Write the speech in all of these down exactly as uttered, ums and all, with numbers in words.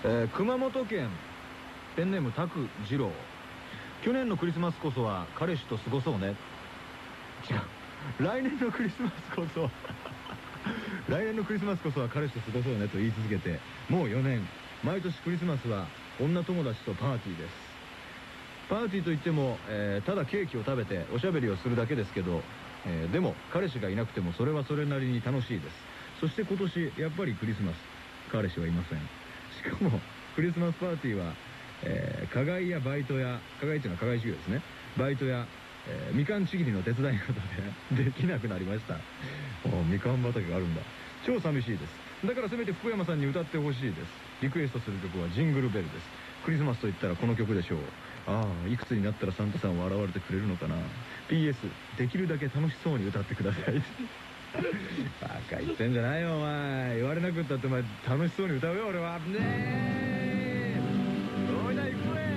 えー、熊本県ペンネームタク二郎。去年のクリスマスこそは彼氏と過ごそうね。違う、来年のクリスマスこそ来年のクリスマスこそは彼氏と過ごそうねと言い続けてもうよねん。毎年クリスマスは女友達とパーティーです。パーティーといっても、えー、ただケーキを食べておしゃべりをするだけですけど、えー、でも彼氏がいなくてもそれはそれなりに楽しいです。そして今年やっぱりクリスマス、彼氏はいません。しかもクリスマスパーティーは、えー、課外やバイトや、課外っていうのは課外授業ですね、バイトや、えー、みかんちぎりの手伝いなどでできなくなりました。おみかん畑があるんだ。超寂しいです。だからせめて福山さんに歌ってほしいです。リクエストする曲はジングルベルです。クリスマスといったらこの曲でしょう。ああ、いくつになったらサンタさんは現れてくれるのかな。 ピーエス できるだけ楽しそうに歌ってくださいバカ言ってんじゃないよお前。言われなくったってお前楽しそうに歌うよ俺は。ねえおいだいくれ。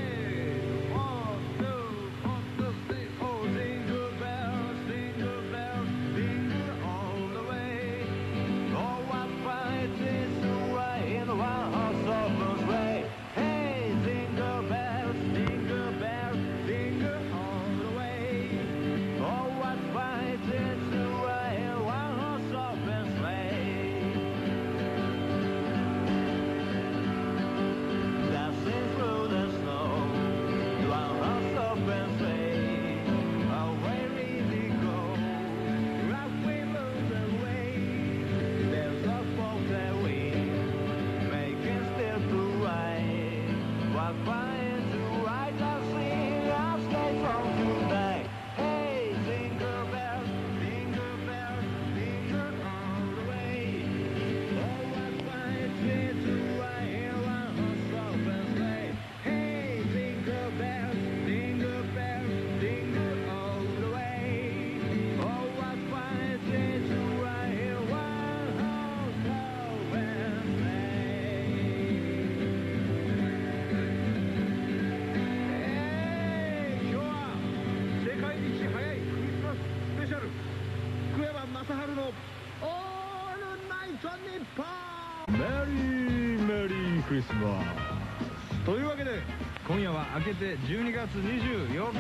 クリスマスというわけで今夜は明けてじゅうにがつにじゅうよっか、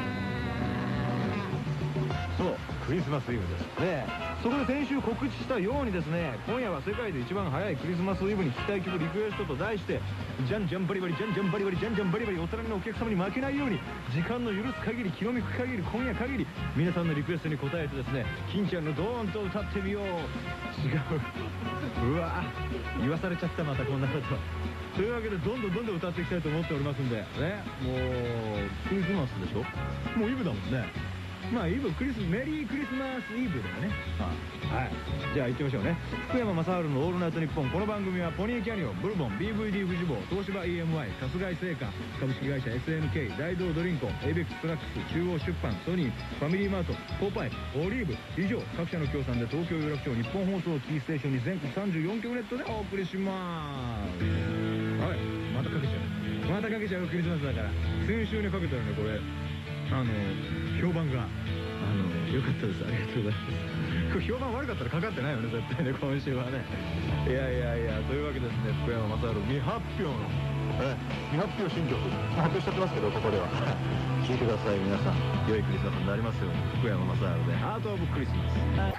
そうクリスマスイブですね。そこで先週告知したようにですね、今夜は世界で一番早いクリスマスイブに聴きたい曲リクエストと題して、じゃんじゃんバリバリじゃんじゃんバリバリじゃんじゃんバリバリ、お隣のお客様に負けないように時間の許す限り気の向く限り今夜限り皆さんのリクエストに応えてですね、金ちゃんのドーンと歌ってみよう。違ううわ言わされちゃった、またこんなことというわけでどんどんどんどん歌っていきたいと思っておりますんでね。もうクリスマスでしょ、もうイブだもんね。まあイブクリスメリークリスマスイブだよね。はい、じゃあ行ってみましょうね。福山雅治の「オールナイトニッポン」。この番組はポニーキャニオン、ブルボン、 ビーブイディー フジボー、東芝 イーエムアイ、 春日井製菓株式会社 エスエヌケー、 大道ドリンコン、エイベックスプラックス、中央出版、ソニー、ファミリーマート、ポパイ、オリーブ、以上各社の協賛で東京有楽町日本放送キーステーションに全国さんじゅうよんきょくネットでお送りします。はい、またかけちゃうまたかけちゃうクリスマスだから。先週にかけたよねこれ。あの評判があの良かったです。ありがとうございます。これ評判悪かったらかかってないよね絶対ね、今週はね。いやいやいや、というわけですね、福山雅治未発表のえ未発表新曲発表しちゃってますけど、ここでは聴いてください皆さん。良いクリスマスになりますように。福山雅治で「ハート・オブ・クリスマス」。あ、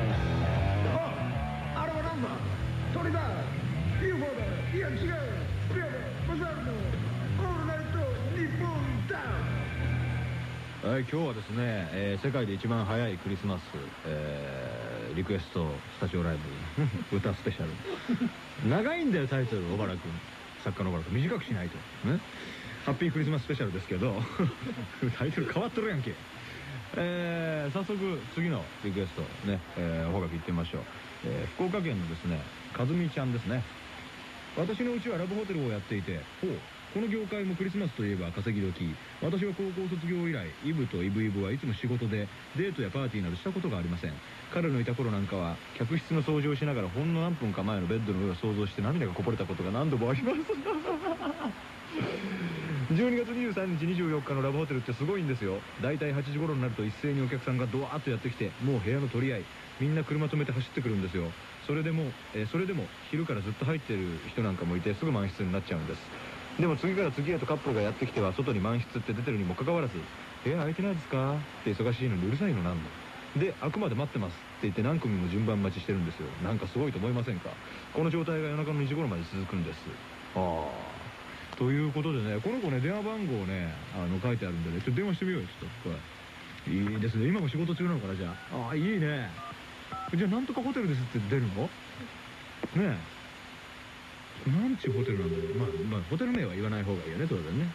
あれはなんだ、鳥だ、 ユーフォー だ。いや違う、福山雅治の「オールナイトニッポンダウン」。はい、今日はですね、えー、世界で一番早いクリスマス、えー、リクエストスタジオライブ歌スペシャル長いんだよタイトル、小原君、作家の小原君、短くしないとね。ハッピークリスマススペシャルですけどタイトル変わっとるやんけ。えー、早速次のリクエストね、えー、おはがきいってみましょう。えー、福岡県のですね、かずみちゃんですね。私のうちはラブホテルをやっていて、ほうこの業界もクリスマスといえば稼ぎ時。私は高校卒業以来、イブとイブイブはいつも仕事でデートやパーティーなどしたことがありません。彼のいた頃なんかは客室の掃除をしながらほんの何分か前のベッドの上を想像して涙がこぼれたことが何度もありますじゅうにがつにじゅうさんにちにじゅうよっかのラブホテルってすごいんですよ。だいたいはちじ頃になると一斉にお客さんがドワーッとやってきて、もう部屋の取り合い、みんな車止めて走ってくるんですよ。それでも、えーそれでも昼からずっと入ってる人なんかもいて、すぐ満室になっちゃうんです。でも次から次へとカップルがやってきては、外に満室って出てるにもかかわらず、部屋空いてないですかって忙しいのにうるさいのなんので、開くまで待ってますって言って何組も順番待ちしてるんですよ。なんかすごいと思いませんか？この状態が夜中のにじ頃まで続くんです。ああ。ということでね、この子ね、電話番号ね、あの書いてあるんでね、ちょっと電話してみようよ、ちょっと。これいいですね。今も仕事中なのかな、じゃあ。ああ、いいね。じゃあ、なんとかホテルですって出るのねえ。なんちゅうホテルなんだろう。まあ、まあ、ホテル名は言わない方がいいよね、当然ね。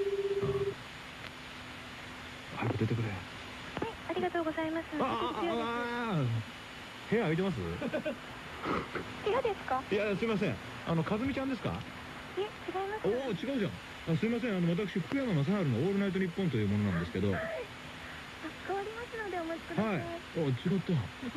ああ。早く出てくれ。 ありがとうございます。 ああ、部屋空いてます？ 部屋ですか？ いや、すいません。あの、かずみちゃんですか？ え、違います。 おお、違うじゃん。あ、すいません。あの、私、福山雅治のオールナイトニッポンというものなんですけど。はい。 あ、変わりますのでお待ちください。 お、違った。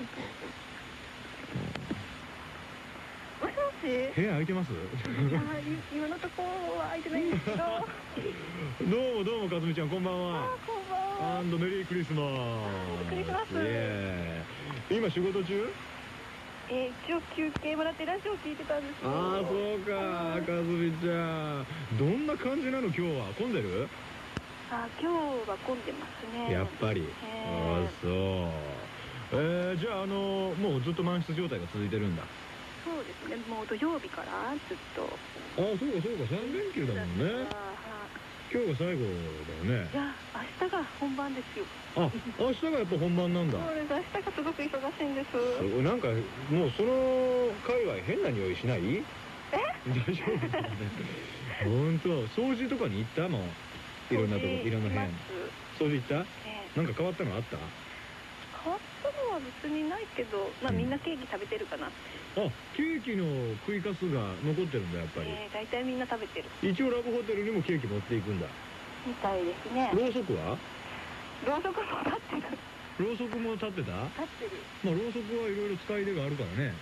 もしもし。 部屋空いてます？ あ、今のところは空いてないんですけど。 どうもどうも、かずみちゃん、こんばんは。 あ、こんばんは。 アンドメリークリスマス。 クリスマス。 今仕事中？ えー、一応休憩もらってラジオ聞いてたんですよ。 ああ、そうか、かずみちゃん。どんな感じなの今日は？混んでる？ あ、今日は混んでますね。 やっぱり。ああ、そう。えー、じゃあ、あの、もうずっと満室状態が続いてるんだ。 そうですね。もう土曜日からずっと。 ああ、そうかそうか、さん連休だもんね。今日が最後だよね。 いや、明日が本番ですよ。 あ、明日がやっぱ本番なんだ。 そうです。明日がすごく忙しいんです。 なんかもうその界隈変な匂いしない？え？大丈夫？本当。掃除とかに行った？もういろんなとこ、いろんな部屋に掃除行った？なんか変わったのあった？ 変わったのは別にないけど、まあみんなケーキ食べてるかな。 あ、ケーキの食いかすが残ってるんだ、やっぱり。 ええ、大体みんな食べてる。 一応ラブホテルにもケーキ持っていくんだ。 みたいですね。 ろうそくは？ ろうそくも立ってる。 ろうそくも立ってた？ 立ってる。 まあろうそくはいろいろ使い出があるからね。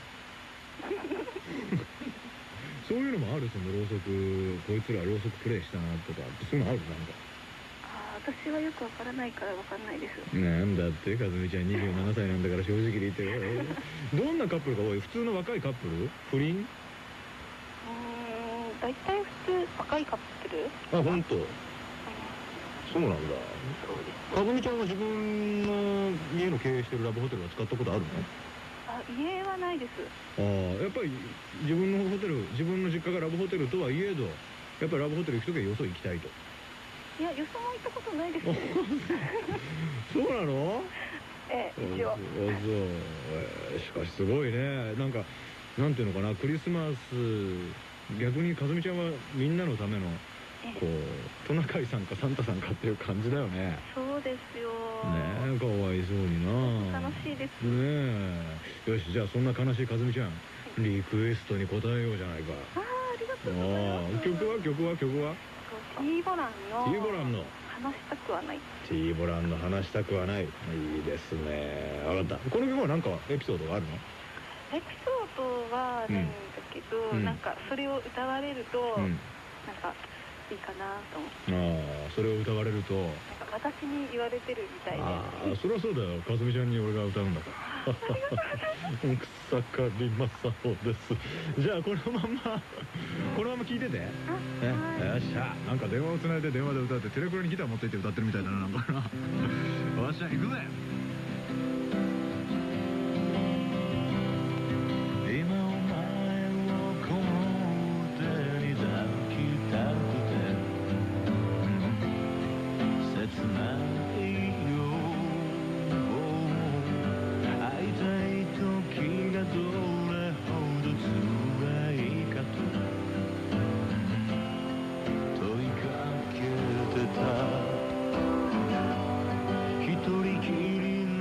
そういうのもある？そのろうそく、こいつらろうそくプレイしたなとか、そういうのある？なんか。 私はよくわからないからわかんないです。 なんだって、かずみちゃんにじゅうななさいなんだから正直に言ってよ。どんなカップルが多い？普通の若いカップル？不倫？うーん、 大体普通若いカップル。 あ、本当。そうなんだ。かずみちゃんは自分の家の経営してるラブホテルは使ったことあるの？ あ、家はないです。 ああ、やっぱり自分のホテル、自分の実家がラブホテルとはいえど、やっぱりラブホテル行くときはよそ行きたいと。 いや、よそも行ったことないです。 そうなの？ ええ、一応。 そう、えー、しかしすごいね。なんか、なんていうのかな、クリスマス、逆にかずみちゃんはみんなのための、こう、トナカイさんかサンタさんかっていう感じだよね。 そうですよ。 ねえ、かわいそうにな。 楽しいです。 ねえ。よし、じゃあそんな悲しいかずみちゃん、リクエストに答えようじゃないか。 ああ、ありがとうございます。 曲は曲は曲はティーボランの。 ティーボランの。 話したくはない。 ティーボランの話したくはない。いいですね。わかった。この曲はなんかエピソードがあるの？ エピソードはないんだけど、うん、なんかそれを歌われると、うん、なんかいいかなと思って。 ああ、それを歌われると。なんか私に言われてるみたいで。 ああ、そりゃそうだよ。かずみちゃんに俺が歌うんだから。草刈正雄です。じゃあこのままこのまま聞いてて。え、よっしゃ。なんか電話をつないで電話で歌ってテレクラにギター持っていって歌ってるみたいだな、なんかな。よっしゃ、行くぜ。今お前をこの手に抱きたくて切ないよ。会いたい時がどれほど辛いかと問いかけてた。一人きり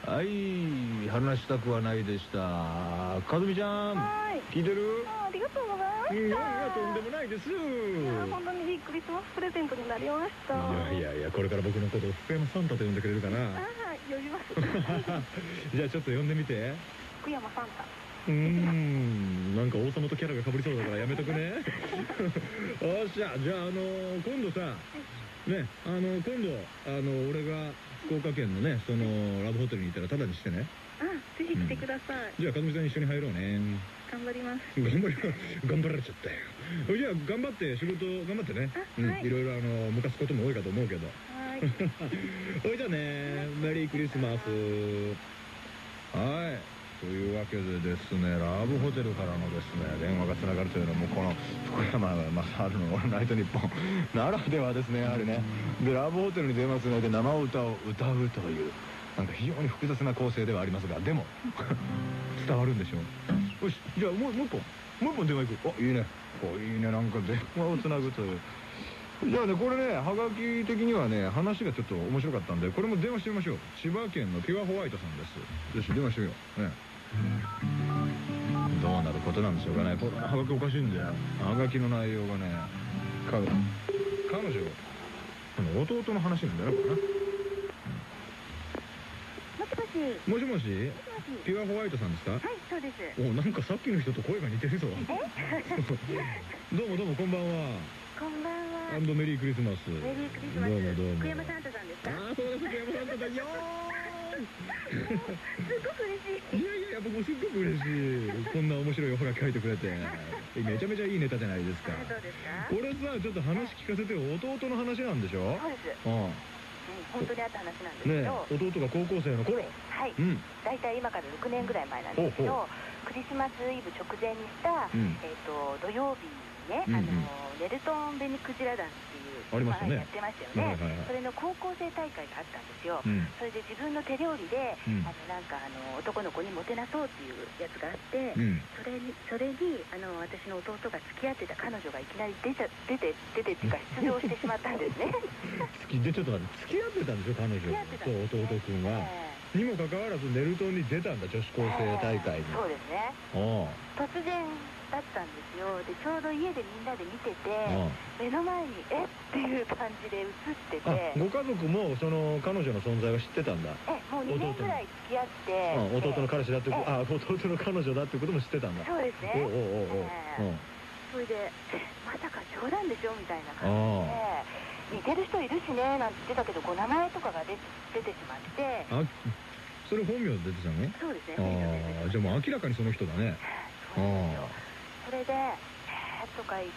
はい、話したくはないでした。かずみちゃん、聞いてる？ ありがとうございました。 いやいや、とんでもないです。いや、本当にいいクリスマスプレゼントになりました。 いやいやいや、これから僕のことを福山サンタと呼んでくれるかな。 ああ、呼びます。 じゃあちょっと呼んでみて。 福山サンタ。 うーん、なんか王様とキャラが被りそうだからやめとくね。よっしゃ、じゃあ、あのー、今度さ、ね、あのー、今度、あのー、俺が福岡県のね、そのラブホテルに行ったらタダにしてね。 あ、ぜひ来てください。 じゃあ、かずみさん一緒に入ろうね。 頑張ります。 頑張り、頑張られちゃったよ。じゃあ、頑張って、仕事頑張ってね。うん、いろいろあの、むかすことも多いかと思うけど。 はい。 おいじゃあね、メリークリスマス。はい。というわけでですね、ラブホテルからのですね、電話がつながるというのも、この福山雅治のオールナイトニッポンならではですね、やはりね。で、ラブホテルに電話つないで生歌を歌うという、なんか非常に複雑な構成ではありますが、でも、伝わるんでしょう。よし、じゃあもう、もう一本、もう一本電話行く。あ、いいね。お、いいね、なんか電話をつなぐという。じゃあね、これね、はがき的にはね、話がちょっと面白かったんで、これも電話してみましょう。千葉県のピュアホワイトさんです。よし、電話してみよう。ね。どうなることなんでしょうかね。これはがきおかしいんだよ。はがきの内容がね、か彼女、弟の話なんだよね、これね。もしもし、ピュアホワイトさんですか？はい、 そうです。 お、なんかさっきの人と声が似てるぞ。どうもどうも、こんばんは。 こんばんは。 アンドメリークリスマス。 メリークリスマス。 どうもどうも。 福山サンタさんですか？ ああ、そうです、福山サンタだよー。 すごく嬉しい。 いやいやいや、僕もすっごく嬉しい。こんな面白いおはがき書いてくれて。めちゃめちゃいいネタじゃないですか。 そうですか？ これさ、ちょっと話聞かせてよ。弟の話なんでしょ？ そうです。 うん。 本当にあった話なんですけど、 弟が高校生の頃、 はい、大体今からろくねんぐらい前なんですけど、クリスマスイブ直前にした、えっと土曜日にね、あのネルトン・ベニクジラ団っていうありましたね、 やってましたよね。それの高校生大会があったんですよ。それで自分の手料理で、あのなんかあの男の子にもてなそうっていうやつがあって、それにそれにあの私の弟が付き合ってた彼女がいきなり出ちゃ出て出てっていうか出場してしまったんですね。 でちょっと待って、付き合ってたんでしょ、彼女。そう弟君は。にもかかわらずネルトンに出たんだ、女子高生大会に。 そうですね。突然だったんですよ。でちょうど家でみんなで見てて、目の前にえっていう感じで映ってて。ご家族もその彼女の存在は知ってたんだ。え、もうにねんぐらい付き合って、弟の彼氏だって、あ、弟の彼女だってことも知ってたんだ。そうですね。おおおお。それでまさか冗談でしょみたいな感じで、似てる人いるしねなんて言ってたけど、こう名前とかが出出てしまって。あ、それ本名出てたの？そうですね。ああ、じゃあもう明らかにその人だね。そうなんですよ。それで「えー」とか言って、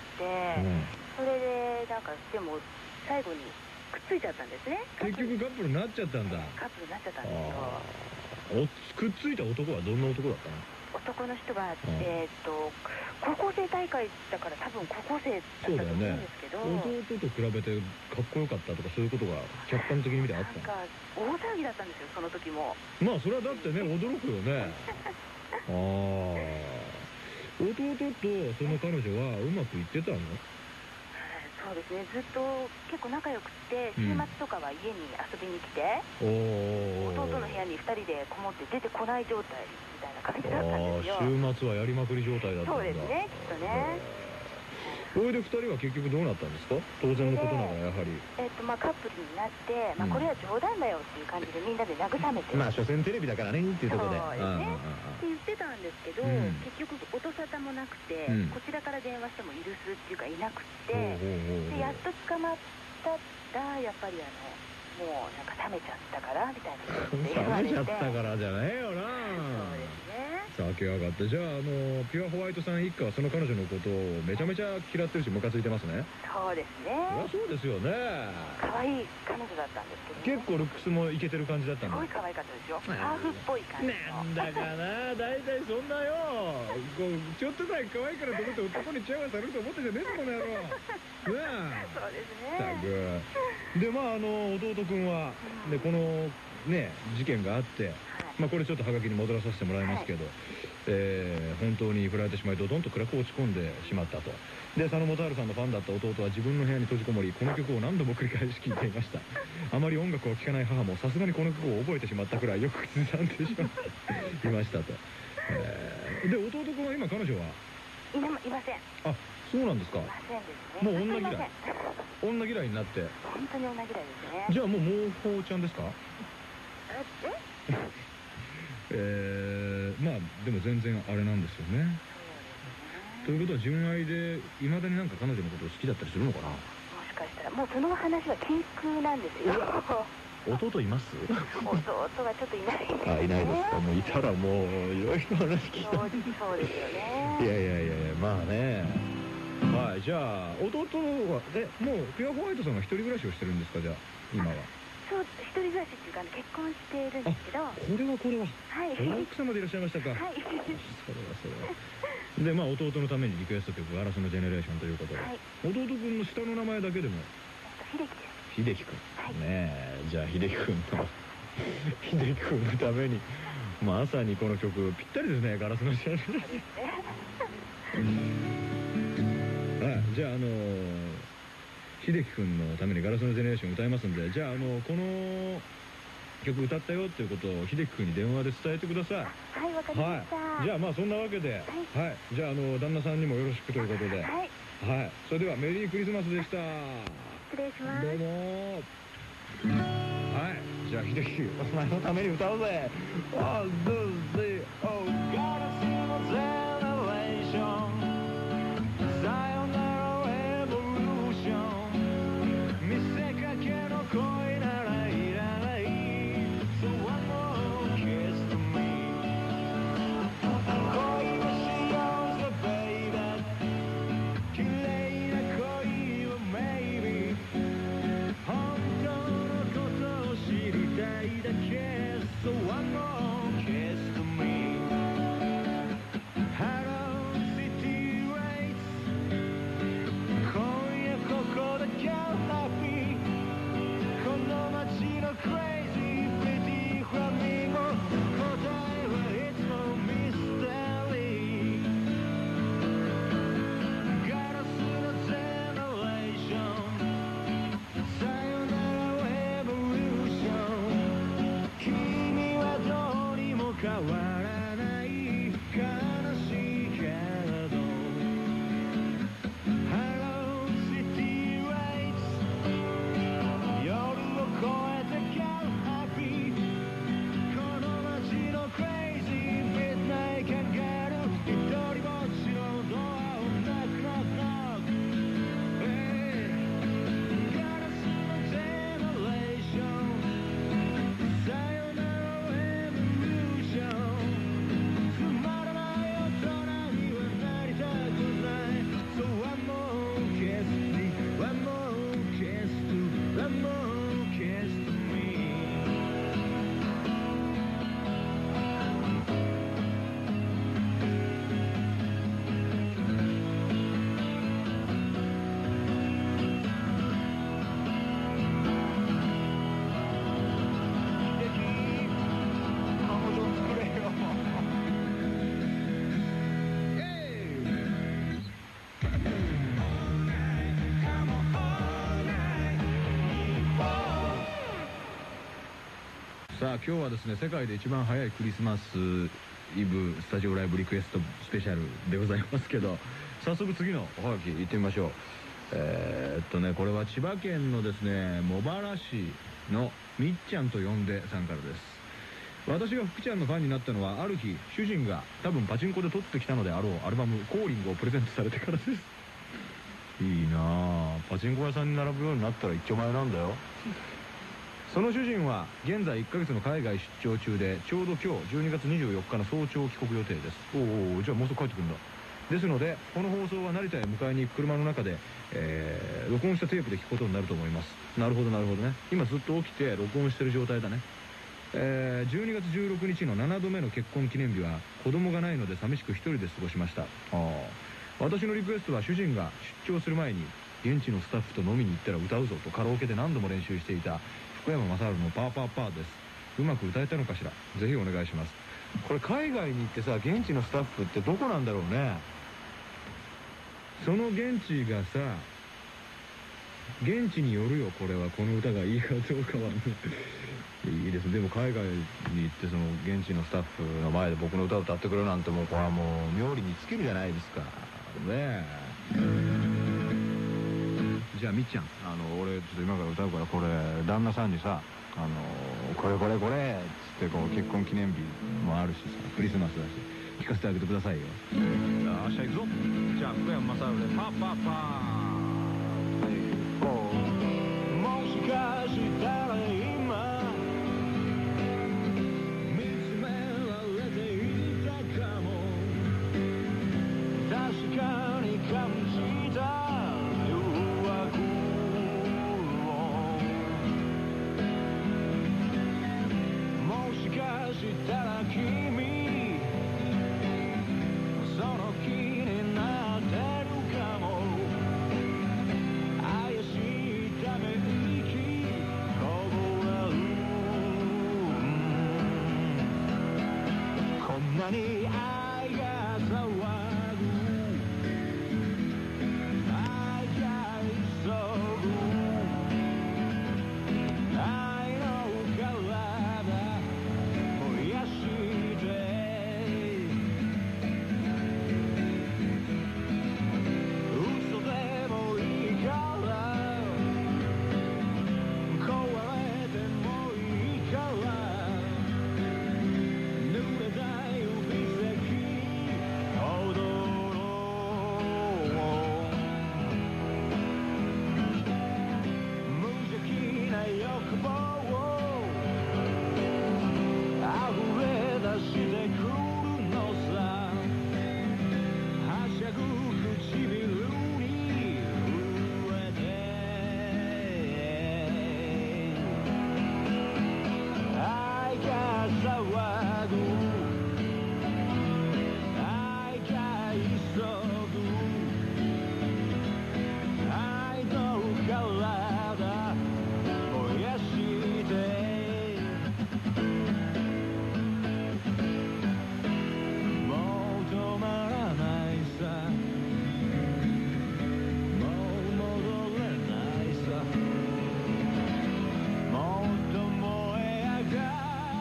それでなんかでも最後にくっついちゃったんですね。結局カップルになっちゃったんだ。カップルになっちゃったんですよ。くっついた男はどんな男だったの？男の人は、えっと高校生大会だから多分高校生だったと思うんですけど、弟と比べてかっこよかったとかそういうことが客観的に見てあったの？なんか大騒ぎだったんですよ、その時も。まあそれはだってね、驚くよね。ああ、弟とその彼女はうまくいってたの？そうですね、ずっと結構仲良くて、週末とかは家に遊びに来て、弟の部屋にふたりでこもって出てこない状態みたいな感じだったんですよ。週末はやりまくり状態だったんだ。そうですね、きっとね。それでふたりは結局どうなったんですか？当然のことながらやはり。えっとまあカップルになって、まあこれは冗談だよっていう感じでみんなで慰めて。まあ所詮テレビだからねっていうところで。そうですね。って言ってたんですけど、結局音沙汰もなくて、こちらから電話してもいるすっていうかいなくて、でやっと捕まったらやっぱりあのもうなんか冷めちゃったからみたいなことで言われて。冷めちゃったからじゃねえよな。そうですね。酒上がって、じゃあ、あのピュアホワイトさん一家はその彼女のことをめちゃめちゃ嫌ってるしムカついてますね。そうですね。そりゃそうですよね。可愛い彼女だったんですけど、結構ルックスもイケてる感じだったんだ。すごい可愛かったですよ。ハーフっぽい感じの。なんだかな、大体そんなよ、こうちょっとぐらい可愛いからと思って男にチヤホヤされると思ってんじゃねえぞこの野郎。ねえ。そうですね。たくで、まああの弟君はでこのね事件があって、 まあこれちょっとはがきに戻らさせてもらいますけど、えー、本当に振られてしまいドドンと暗く落ち込んでしまったと。で佐野元春さんのファンだった弟は自分の部屋に閉じこもり、この曲を何度も繰り返し聴いていました。あまり音楽を聴かない母もさすがにこの曲を覚えてしまったくらいよく口ずさんでしまっていましたと。えー、で弟君は今彼女はいません。 あ、そうなんですか。 いませんですね。 もう女嫌い女嫌いになって。 本当に女嫌いですね。 じゃあもうモーホーちゃんですか。 ええー、まあでも全然あれなんですよね。ということは純愛でいまだになんか彼女のことを好きだったりするのかな。もしかしたらもうその話は禁句なんですよ。 弟います？ 弟がちょっといない。 あ、いないですか。もういたらもういろいろ話聞きたい。 そうですよね。 いやいやいやいや、まあね。はい、じゃあ弟はえもうピュアホワイトさんが一人暮らしをしてるんですか、じゃあ今は。 そう、一人暮らしっていうか結婚しているんですけど。 これはこれは。 はい。 奥様でいらっしゃいましたか。はい。それはそれは。でまあ弟のためにリクエスト曲「ガラスのジェネレーション」ということで、弟君の下の名前だけでも秀樹です。 秀樹君ねえ、じゃあ秀樹君の秀樹君のためにまさにこの曲ぴったりですね、ガラスのジェネレーション。はい、じゃああの秀樹君のためにガラスのジェネレーション歌いますんで、じゃああのこの曲歌ったよっていうことを秀樹君に電話で伝えてください。 はい、わかりました。はい、 じゃあまあそんなわけで、はい、はい、じゃああの旦那さんにもよろしくということで、はい、はい、それではメリークリスマスでした。 失礼します。 どうも。はい、じゃあ秀樹、お前のために歌うぜ。All those days, oh God, it's no generation. Sayonara revolution. 見せかけの恋ならいらない。So one more kiss to me. 恋をしようぜ baby。 綺麗な恋を maybe。 本当のことを知りたいだけ。So one more kiss to me。 Hello city rates。 今夜ここだけ happy。 この街の crazy pretty flamingo。 答えはいつもミステリー。ガラスのジェネレーション。さよならレボリューション。君はどうにも変わらない。悲しいけれど Hello city rates。 夜を越えて get happy。 この街の crazy midnight かける一人ぼっちのドアを knock knock knock。 ガラスのジェネレーション。さよならレボリューション。つまらない大人にはなりたくない。 So one more kiss to me。 One more kiss to One more kiss to me。 彼女作れよ。さあ今日はですね、世界で一番早いクリスマスイブスタジオライブリクエストスペシャルでございますけど、早速次のおはがき行ってみましょう。えー、っとねこれは千葉県のですね茂原市のみっちゃんと呼んでさんからです。私が福ちゃんのファンになったのはある日、主人が多分パチンコで取ってきたのであろうアルバム「コーリング」をプレゼントされてからです。いいなあ、パチンコ屋さんに並ぶようになったら一丁前なんだよ。その主人は現在いっかげつの海外出張中で、ちょうど今日じゅうにがつにじゅうよっかの早朝帰国予定です。おお、じゃあもうすぐ帰ってくるんだ。ですのでこの放送は成田へ迎えに行く車の中で、えー、録音したテープで聞くことになると思います。なるほどなるほどね。今ずっと起きて録音してる状態だね。えー、じゅうにがつじゅうろくにちのななどめの結婚記念日は子供がないので寂しく一人で過ごしました。ああ、私のリクエストは主人が出張する前に現地のスタッフと飲みに行ったら歌うぞとカラオケで何度も練習していた福山雅治のパーパーパーです。 うまく歌えたのかしら。ぜひお願いします。これ海外に行ってさ、現地のスタッフってどこなんだろうね。その現地がさ、現地によるよ、これは。この歌がいいかどうかは。いいですね。でも海外に行ってその現地のスタッフの前で僕の歌を歌ってくれるなんて、もうこれはもう妙利に尽きるじゃないですかねえ。じゃあみっちゃん、あの俺ちょっと今から歌うから、これ旦那さんにさ、あのこれこれこれっつってこう結婚記念日もあるしさ、クリスマスだし聴かせてあげてくださいよ。じゃあ明日行くぞ。じゃあ福山雅治でパッパッパー。もしかしたら今見つめられていたかも。確かに感じた誘惑を。もしかしたら君その気になってるかも。怪しいため息こぼれる。こんなに愛が騒ぐ、愛が急ぐ、愛の体燃やして嘘でもいいから壊れてもいいから濡れた指先踊ろう。無邪気な欲望を溢れ出してくるのさ。はしゃぐ唇に震えて愛が騒ぐ、愛が急ぐ、愛の体燃やしてもう止まらないさ、もう戻れないさ。もっと燃え上が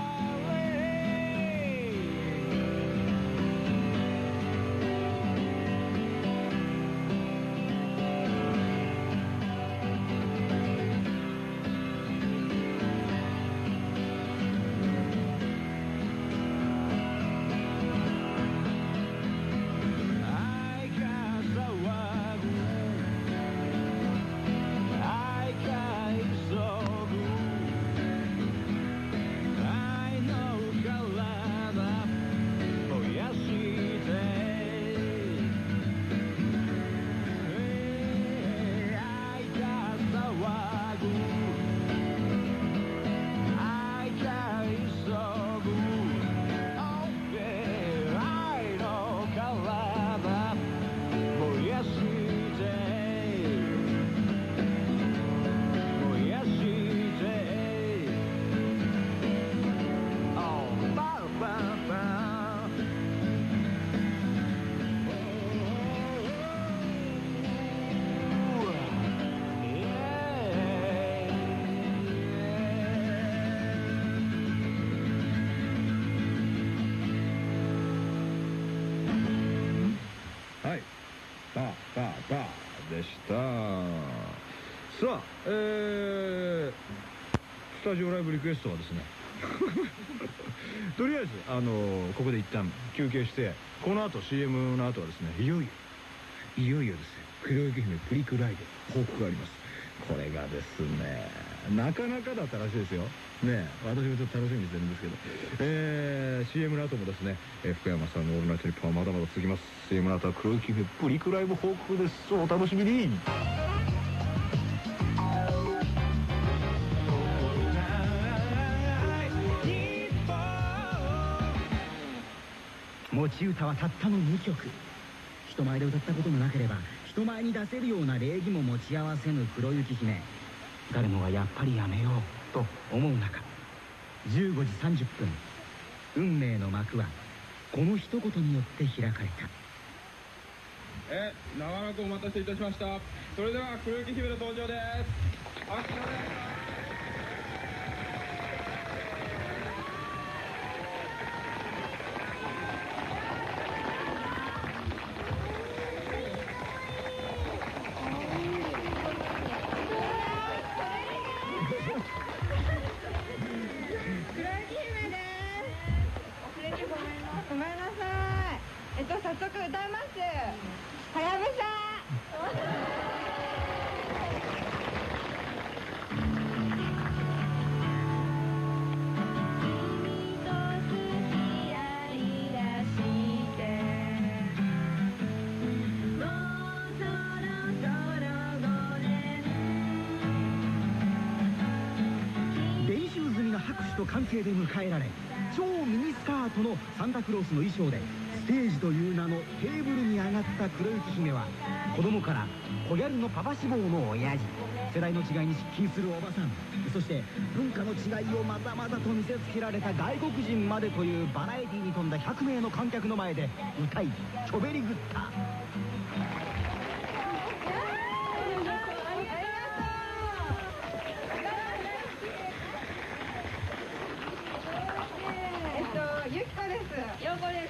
れ。愛が騒ぐ、愛が急ぐ、愛の体燃やして愛が騒ぐ、愛が急ぐ、愛の体燃やして燃やしてOhバルバルバル。はい、パーパーパーでした。さあ、えー、スタジオライブリクエストはですねとりあえずあのここで一旦休憩して、この後 シーエム の後はですね、いよいよいよいよですよ、黒雪姫プリクライド報告があります。これがですね、なかなかだったらしいですよね。私もちょっと楽しみにしてるんですけど、えー、シーエム の後もですね、えー、福山さんのオールナイトニッポンはまだまだ続きます。 シーエム の後は黒雪姫プリクライブ報告です。お楽しみに。 持ち歌はたったのにきょく。人前で歌ったこともなければ人前に出せるような礼儀も持ち合わせぬ黒雪姫。誰もがやっぱりやめようと思う中、 じゅうごじさんじゅっぷん、運命の幕はこの一言によって開かれた。 え長らくお待たせいたしました。それでは黒雪姫の登場です。あっごめんなさい。えっと早速歌います。はやぶさ。 練習済みの拍手と歓声で迎えられ、超ミニスカートのサンタクロースの衣装でステージという名のテーブルに上がった黒雪姫は、子供から小ギャルのパパ志望の親父、世代の違いに失禁するおばさん、そして文化の違いをまざまざと見せつけられた外国人までというバラエティに富んだひゃくめいの観客の前で歌いちょべりぐった。 ゆきこです。ようこです。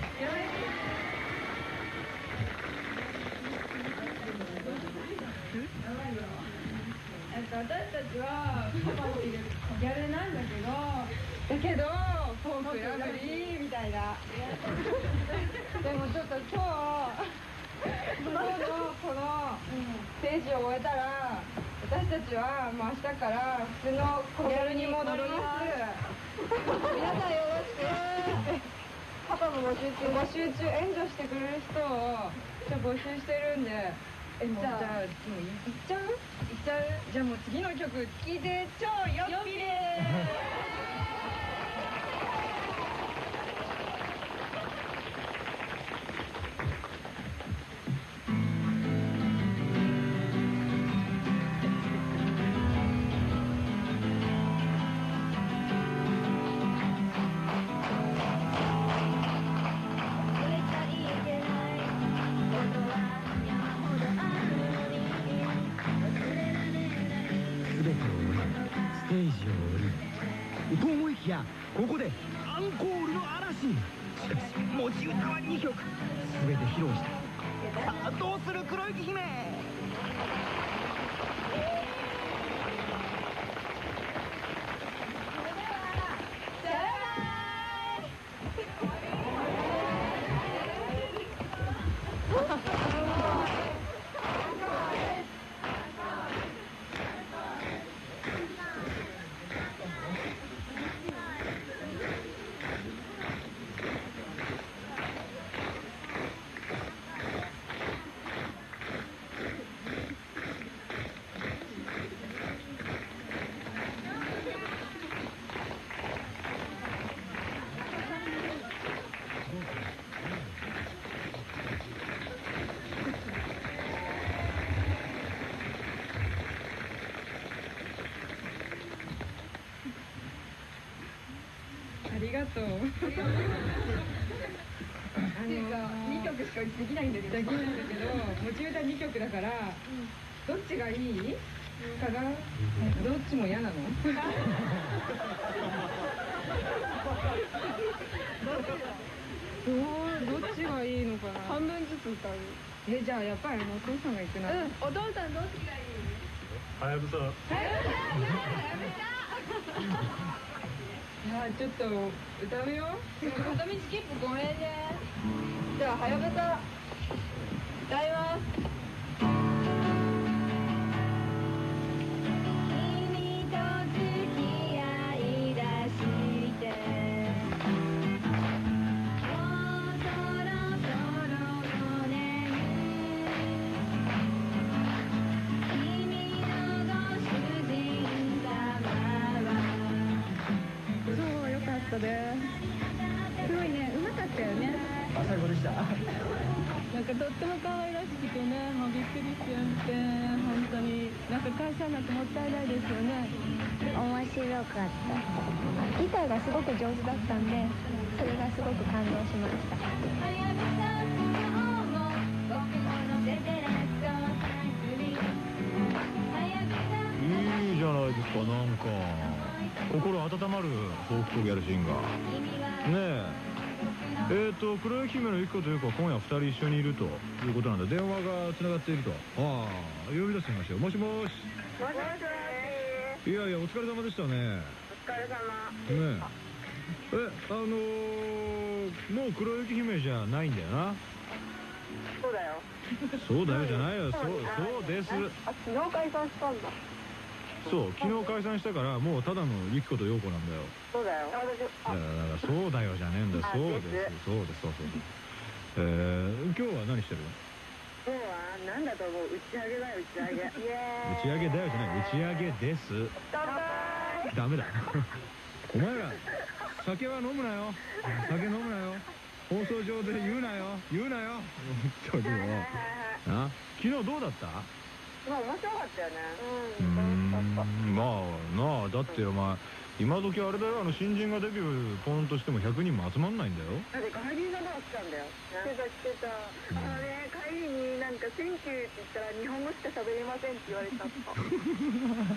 えっと私たちはパパっていうギャルなんだけど、だけどフォークラブリーみたいな。でもちょっと今日今日のこのステージを終えたら、私たちはもう明日から普通の小ギャルに戻ります。皆さんよろしく。パパも募集中、募集中、援助してくれる人をじゃ募集してるんで。え、じゃあ、じゃあもういっちゃう？いっちゃう？じゃあもう次の曲聴いて超よっぴーです。 と思いきやここでアンコールの嵐。しかし持ち歌はにきょく全て披露した。さあどうする黒雪姫。 ありがとう。あのにきょくしかできないんだけど、できないんだけど、持ち歌にきょくだから、どっちがいいかな。どっちも嫌なの？どうどっちがいいのかな。半分ずつ歌う。え、じゃあやっぱりお父さんが行くな。うん、お父さんどっちがいい？ はやぶさ。はやぶさ。 いやちょっと歌うよ。片道切符ごえんです。じゃあはやぶさ歌います。君と付き合いだしてもうそろそろごねん、君のご主人様は。そう、よかったです。すごいね、うまかったよね。 あ、最高でした。 なんかとっても可愛らしくてね、もうびっくりしちゃって、本当になんか会社なんてもったいないですよね。あ面白かった。 ギターがすごく上手だったんで、それがすごく感動しました。 いいじゃないですか。なんか心温まるフォークとギャルシンガーねえ。えっと黒雪姫のゆき子という子は今夜ふたり一緒にいるということなんで、電話がつながっていると。ああ、呼び出してみましたよ。もしもし。 もしもし。 いやいや、お疲れ様でしたね。 お疲れ様。 ねえ、え、あのー、もう黒雪姫じゃないんだよな。 そうだよ。 そうだよじゃないよ。そう、そうです。 あ、昨日解散したんだ。 そう、昨日解散したからもうただのゆき子と陽子なんだよ。 そうだよ。 いや、だからそうだよじゃねえんだよ。そうです、そうです、そうそうそう。えー、今日は何してるの？ 今日はなんだと思う？打ち上げだよ、打ち上げ。 打ち上げだよじゃない、打ち上げです。ダメだ。お前ら酒は飲むなよ。酒飲むなよ。放送上で言うなよ、言うなよ。本当にもう。な、昨日どうだった？ まあ面白かったよね。 うん、まあなあ、だってお前今時あれだよ、あの新人がデビューポンとしてもひゃくにんも集まんないんだよ。 だって帰りのバー来たんだよ。来てた来てた。あのね、帰りになんか「センキュー」って言ったら「日本語しか喋れません」って言われちゃった。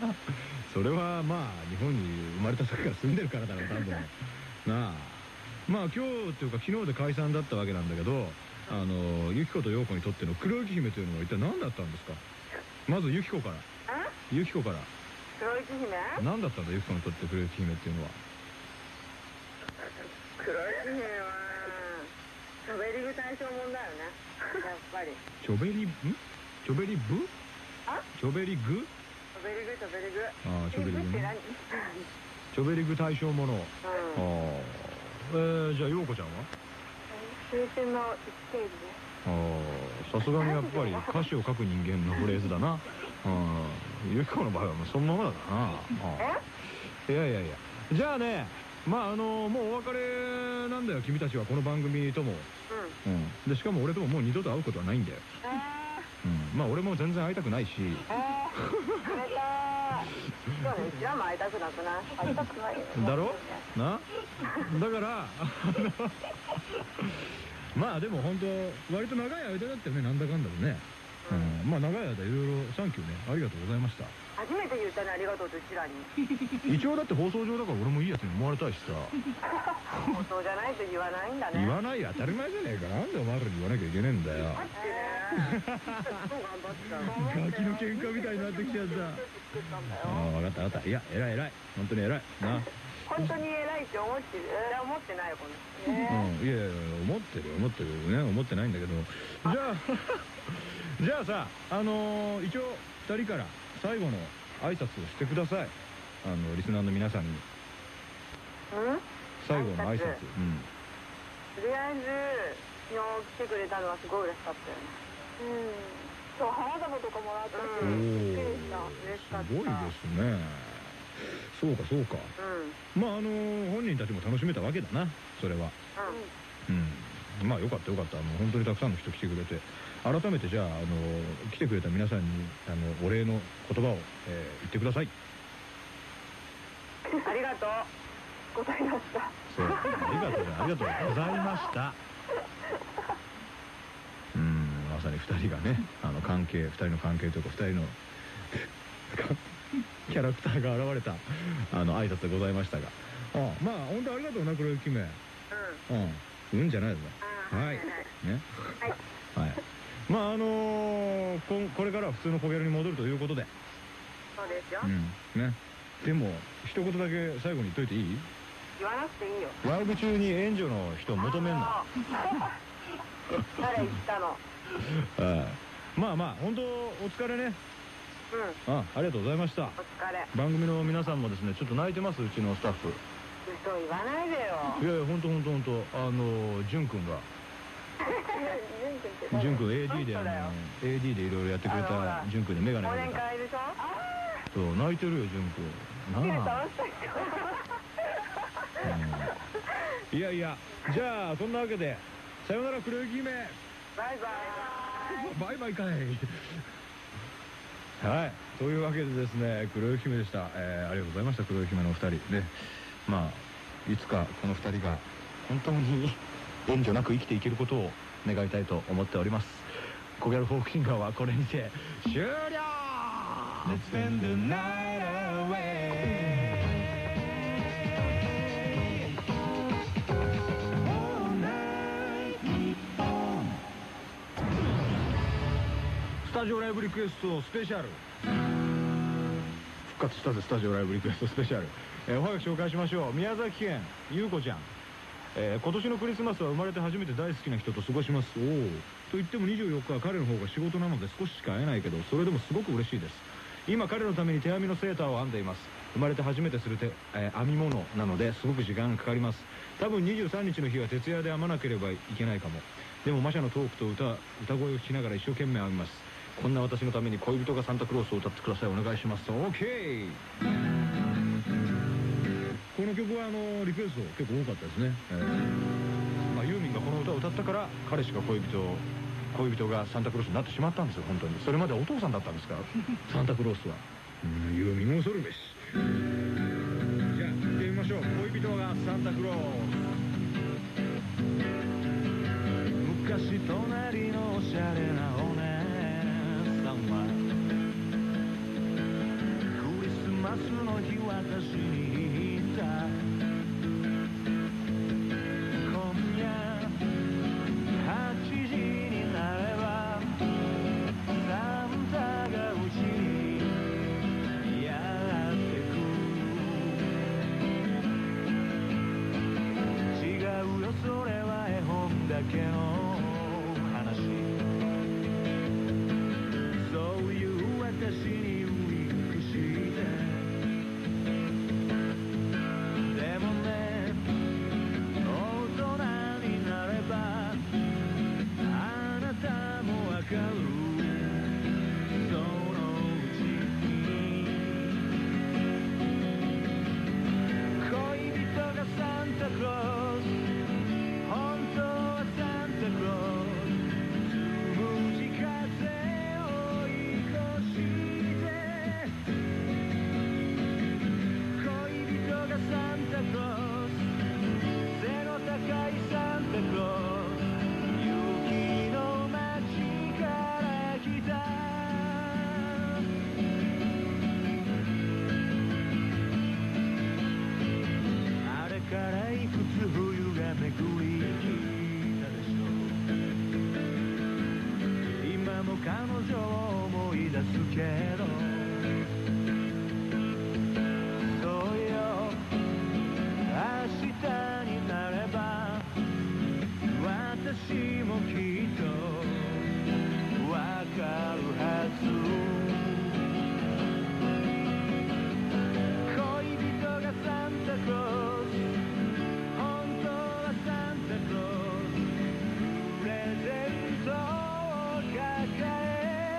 それはまあ日本に生まれた時から住んでるからだろう、多分。なあ、まあ今日っていうか昨日で解散だったわけなんだけど、あのゆき子と陽子にとっての黒雪姫というのは一体何だったんですか？まずゆき子から。ゆき子から。 黒雪姫？ 何だったんだ、ゆき子にとって黒雪姫っていうのは。 黒雪姫はチョベリグ対象もんだよね。やっぱり。 チョベリん？チョベリブ？ あ？ チョベリグ？ チョベリグ、チョベリグ。 ああ、チョベリグね。 って何？ チョベリグ対象もの。ああ。えー、じゃあ陽子ちゃんは？ 青春の一ページです。 ああ、さすがにやっぱり歌詞を書く人間のフレーズだな。ゆき子の場合はもうそのままだからな。え？いやいやいや。じゃあね、まああのもうお別れなんだよ、君たちはこの番組とも。うん。うん。でしかも俺とももう二度と会うことはないんだよ。うん。まあ俺も全然会いたくないし。 えー、冷たい。そうね、うちらも会いたくなくない？会いたくないよ。 だろ？な？だからまあでも本当割と長い間だったよね、なんだかんだでね。うん、まあ長い間いろいろサンキューね、ありがとうございました。 初めて言ったね、ありがとうとうちらに。 一応だって放送上だから俺もいいやつに思われたいしさ。 放送じゃないと言わないんだね。 言わないよ、当たり前じゃねえか。なんでお前らに言わなきゃいけねえんだよ。 だってね。そう頑張った。 ガキの喧嘩みたいになってきちゃった。ああ、分かった分かった。いや、偉い偉い。本当に偉い。な。 本当に偉いって思ってる？思ってないよ、この人。 うん、いやいや、思ってる思ってるね、思ってないんだけど。じゃあじゃあさ、あのー、一応ふたりから最後の挨拶をしてください。あのリスナーの皆さんに。 うん？ 最後の挨拶。うん。 とりあえず昨日来てくれたのはすごい嬉しかったよね。うん。そう、花束とかもらったし、びっくりした。嬉しかった。 すごいですね。そうかそうか。うん。まああのー、本人たちも楽しめたわけだな、それは。うん。うん。まあよかったよかった。あの本当にたくさんの人来てくれて。改めてじゃあ、あの来てくれた皆さんにあのお礼の言葉を、えー、言ってください。 ありがとうございました。 そう、ありがとうありがとうございました。うん、まさにふたりがね、あの関係、ふたりの関係というかふたりのキャラクターが現れたあの挨拶でございましたが、ああ、まあ本当ありがとうな、黒雪姫。うん、うん、うんじゃないぞ。はい、ね、はい、はい。まああのー、こ, これからは普通のコギャルに戻るということで。 そうですよ。 うんね。でも一言だけ最後に言っといていい？ 言わなくていいよ。 ライブ中に援助の人を求めんな。 誰言ったの？ ああ、まあまあ本当お疲れね。うん。あ、ありがとうございました。 お疲れ。番組の皆さんもですね、ちょっと泣いてます、うちのスタッフ。 嘘言わないでよ。 いやいや、本当本当本当あのジュン君が。ジュン君 エーディー であの エーディー でいろいろやってくれたジュン君でメガネかけた。 忘年会でしょ？ そう泣いてるよジュン君。なあ。いやいや、じゃあそんなわけでさよなら黒雪姫。バイバイ。バイバイかい。はい。 というわけでですね、黒雪姫でした。えー、ありがとうございました、黒雪姫のお二人で、まあいつかこの二人が本当に援助なく生きていけることを願いたいと思っております。コギャルフォークシンガーはこれにて終了。 Let's spend the night away。 スタジオライブリクエストスペシャル、復活したぜ。スタジオライブリクエストスペシャル、えー、おはがき紹介しましょう。宮崎県ゆうこちゃん、えー、今年のクリスマスは生まれて初めて大好きな人と過ごします。おお。と言ってもにじゅうよっかは彼の方が仕事なので少ししか会えないけど、それでもすごく嬉しいです。今彼のために手編みのセーターを編んでいます。生まれて初めてする手、えー、編み物なのですごく時間がかかります。多分にじゅうさんにちの日は徹夜で編まなければいけないかも。でもマシャのトークと歌歌声を聞きながら一生懸命編みます。こんな私のために恋人がサンタクロースを歌ってください。お願いします。 OK。 この曲はあのリクエスト結構多かったですね。えーまあ、ユーミンがこの歌を歌ったから彼氏が恋人恋人がサンタクロースになってしまったんですよ。本当にそれまでお父さんだったんですからサンタクロースは。うんユーミンも恐るべし。じゃあ行ってみましょう。恋人がサンタクロース。昔隣のおしゃれなお姉さんはクリスマスの日私に言った。今夜はちじになればサンタがうちにやってくる。違うよそれは絵本だけの私にウィンクして。でもね大人になればあなたもわかる。そのうちに恋人がサンタクロース、本当はサンタクロース。彼女を思い出すけど、そうよ明日になれば私もきっとわかるはず。恋人がサンタクロース、本当はサンタクロース。プレゼントを抱え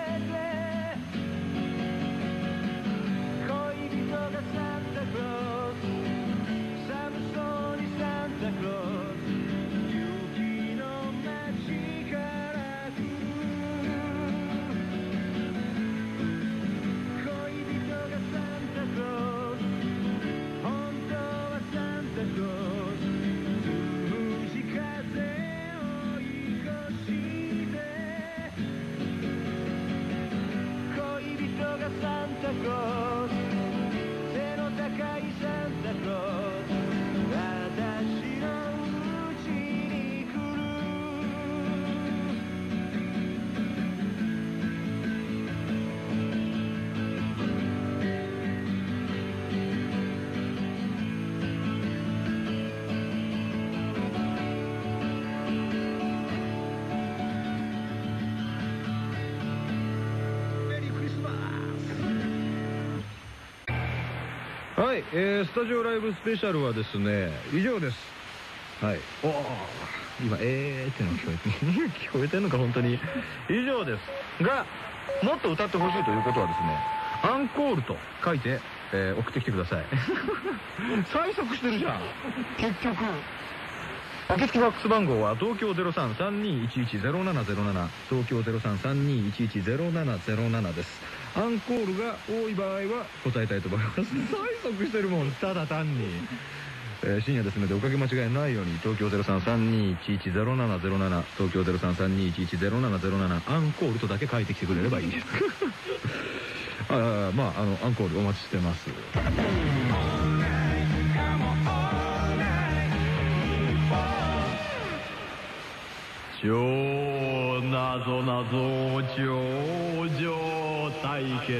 はい、えー、スタジオライブスペシャルはですね以上です。はい。おお今えーっての聞こえて聞こえてんのか本当に以上ですが、もっと歌ってほしいということはですね、アンコールと書いて、えー、送ってきてください催促してるじゃん結局。受付ファックス番号は東京 ゼロさん さんにいちいち ゼロななゼロなな 東京 ゼロさん さんにいちいち ゼロななゼロなな です。 アンコールが多い場合は答えたいと思います。催促してるもん、ただ単に。えー、深夜ですのでおかけ間違いないように、東京 ゼロさん さんにいちいち ゼロななゼロなな 東京 ゼロさん さんにいちいち ゼロななゼロなな アンコールとだけ書いてきてくれればいいです。あまああのアンコールお待ちしてます。超なぞなぞ頂上対決。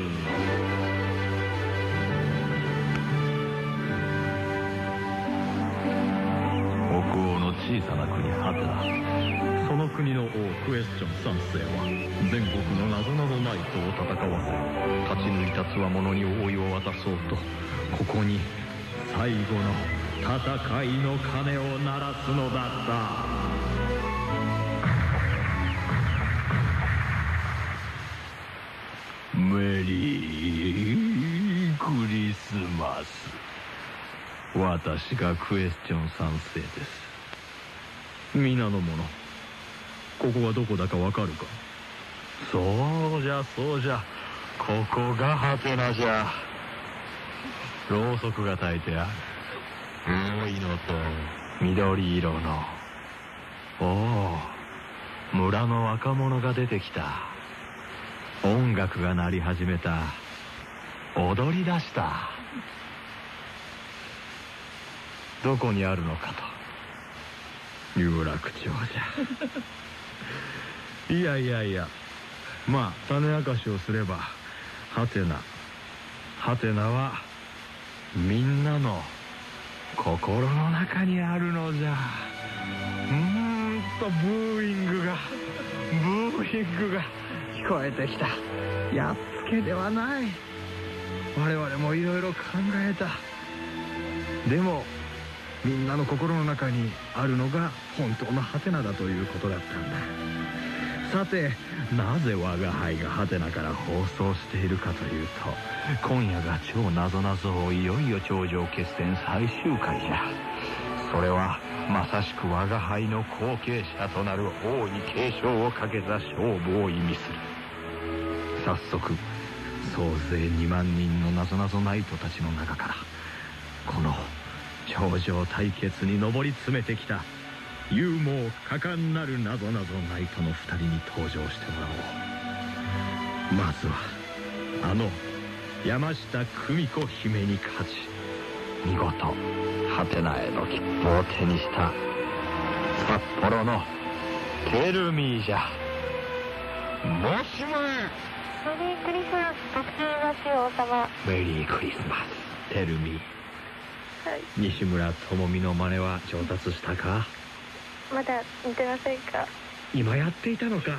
北欧の小さな国ハテナ、その国の王クエスチョンさん世は全国のなぞなぞナイトを戦わせ、勝ち抜いたつわものに王位を渡そうと、ここに最後の戦いの鐘を鳴らすのだった。メリークリスマス。私がクエスチョンさん世です。皆の者、ここはどこだかわかるか？そうじゃそうじゃ、ここがハテナじゃ。ろうそくが焚いてある。青いのと緑色の。おお、村の若者が出てきた。音楽が鳴り始めた。踊り出した。どこにあるのかと。有楽町じゃ。いやいやいや、まあ種明かしをすれば、ハテナハテナはみんなの心の中にあるのじゃ。うーんとブーイングがブーイングが聞こえてきた。やっつけではない。我々もいろいろ考えた。でもみんなの心の中にあるのが本当のハテナだということだったんだ。さて、なぜ我が輩がハテナから放送しているかというと、今夜が超なぞなぞをいよいよ頂上決戦最終回じゃ。それはまさしく我が輩の後継者となる王位継承をかけた勝負を意味する。早速総勢にまんにんのなぞなぞナイトたちの中から、この頂上対決に上り詰めてきた勇猛果敢なるなぞなぞナイトのふたりに登場してもらおう。まずはあの山下久美子姫に勝ち、見事ハテナへの切符を手にした札幌のテルミーじゃ。もしもメリークリスマスと言いますよ、王様。 メリークリスマステルミー。はい、西村智美の真似は上達したか？ まだ似てませんか？ 今やっていたのか？はい。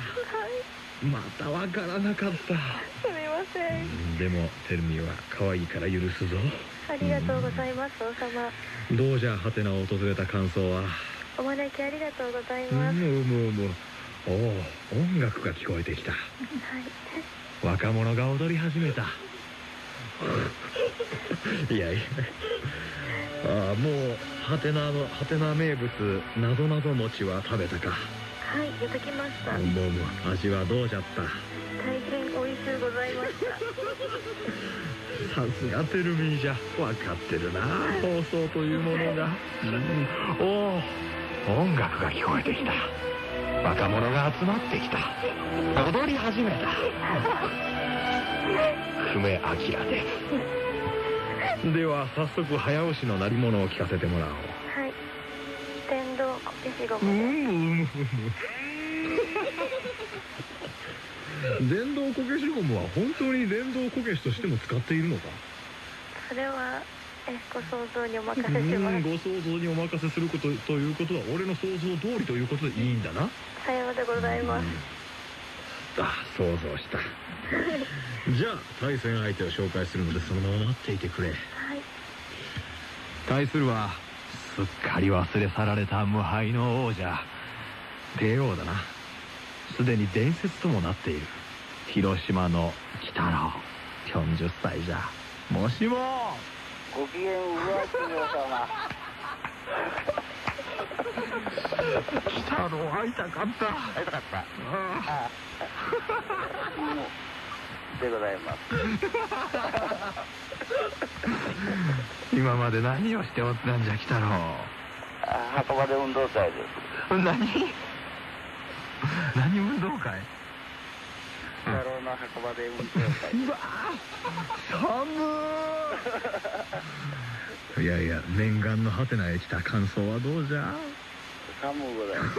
またわからなかった。 すみません。 でもテルミは可愛いから許すぞ。 ありがとうございます、王様。 どうじゃハテナを訪れた感想は？ お招きありがとうございます。 うむうむうむ。おお、音楽が聞こえてきた。はい。若者が踊り始めた。いやいや。ああ、もうハテナのハテナ名物なぞなぞ餅は食べたか？ はい、いただきました。 もうもう味はどうじゃった？ 大変美味しゅうございました。 さすがテルミーじゃ、分かってるな、放送というものが。うん、おお、音楽が聞こえてきた。若者が集まってきた。踊り始めた。久米明です。では早速早押しの鳴り物を聞かせてもらおう。 はい。電動こけしゴム。 うんうんうん電動こけしゴムは本当に電動こけしとしても使っているのか？ それはえご想像にお任せします。 ご想像にお任せすることということは俺の想像通りということでいいんだな。 さようでございます。 あ、想像した。じゃあ対戦相手を紹介するのでそのまま待っていてくれ。はい。対するはすっかり忘れ去られた無敗の王者帝王だな。すでに伝説ともなっている広島の鬼太郎よんじゅっさいじゃ。もしもご機嫌うわ企業様。 鬼太郎会いたかった。 会いたかった。ああ。 でございます。 今まで何をしておったんじゃ、鬼太郎。 墓場で運動会です。 何何運動会？ 鬼太郎の墓場で運動会。 うわ寒ーいやいや、念願のハテナへ来た感想はどうじゃ？ 寒うございます。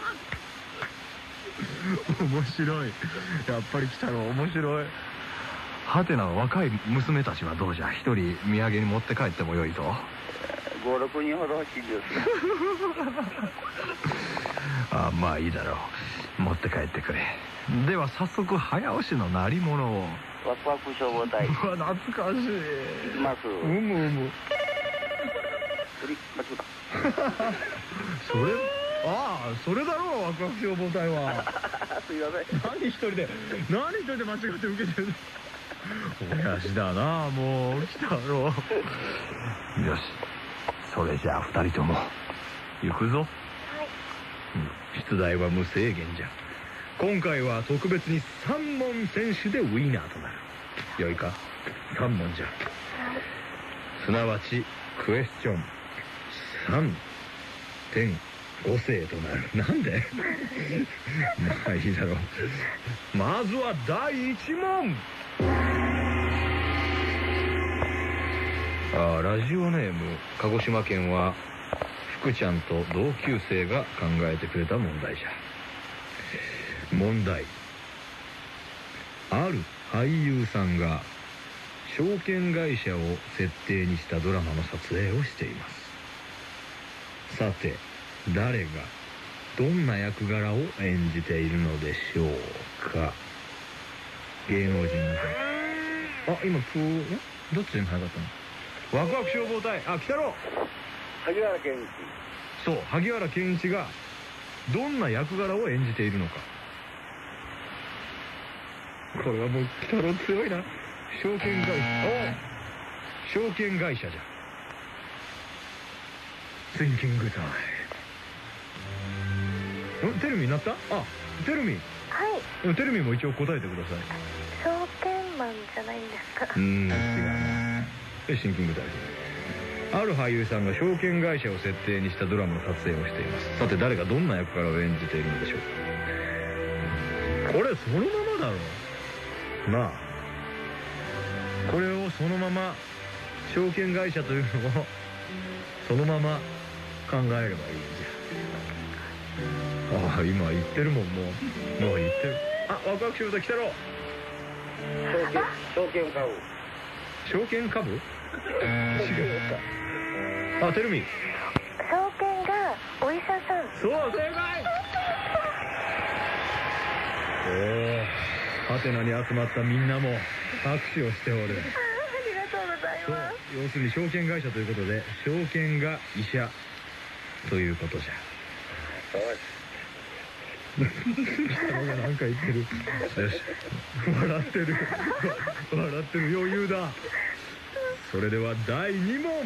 面白い。やっぱり来たの面白い。ハテナの若い娘たちはどうじゃ？一人土産に持って帰ってもよいと。 ご、ろくにんほど欲しいです。 あ、まあいいだろう。持って帰ってくれ。では早速早押しの鳴り物を。 ワクワク消防隊。 うわ、懐かしい。 いきます。 うむうむ。それ、ああ、それだろう、ワクワク消防隊は。 すいません。 何一人で、何一人で間違って受けてるの。親父だな、もう来たろ。よし、それじゃあ二人とも行くぞ。はい、うん、出題は無制限じゃ。今回は特別にさんもん選手でウィナーとなる。よいか？さんもんじゃ。すなわちクエスチョンさんてんごせいとなる。なんで？まあいいだろう。まずはだいいちもん。ああ、ラジオネーム鹿児島県は福ちゃんと同級生が考えてくれた問題じゃ。問題。ある俳優さんが証券会社を設定にしたドラマの撮影をしています。さて、誰がどんな役柄を演じているのでしょうか。芸能人の方。あ、今プーどっちで早かったの？ワクワク消防隊。あ、来たろ。 萩原健一。 そう、萩原健一がどんな役柄を演じているのか。これはもう来たろ強いな。証券会社。お証券会社じゃ。シンキングタイム。ん、テルミになった？あ、テルミ。はい。テルミも一応答えてください。 証券マンじゃないんですか？ うーん、違うな。シンキングタイム。ある俳優さんが証券会社を設定にしたドラマの撮影をしています。さて、誰がどんな役柄を演じているのでしょうか。これそのままだろうなあ。これをそのまま証券会社というのをそのまま考えればいいんじゃ。ああ、今言ってるもん。もうもう言ってる。あ、ワクワク消防隊来たろ。 証券証券株。 証券株？違う。あ、テルミ。 証券がお医者さん。 そう、正解。おお、ハテナに集まったみんなも拍手をしておる。 ありがとうございます。 要するに証券会社ということで、証券が医者ということじゃ。北野が何か言ってる。よし、笑ってる。笑ってる、余裕だ。それではだいにもん。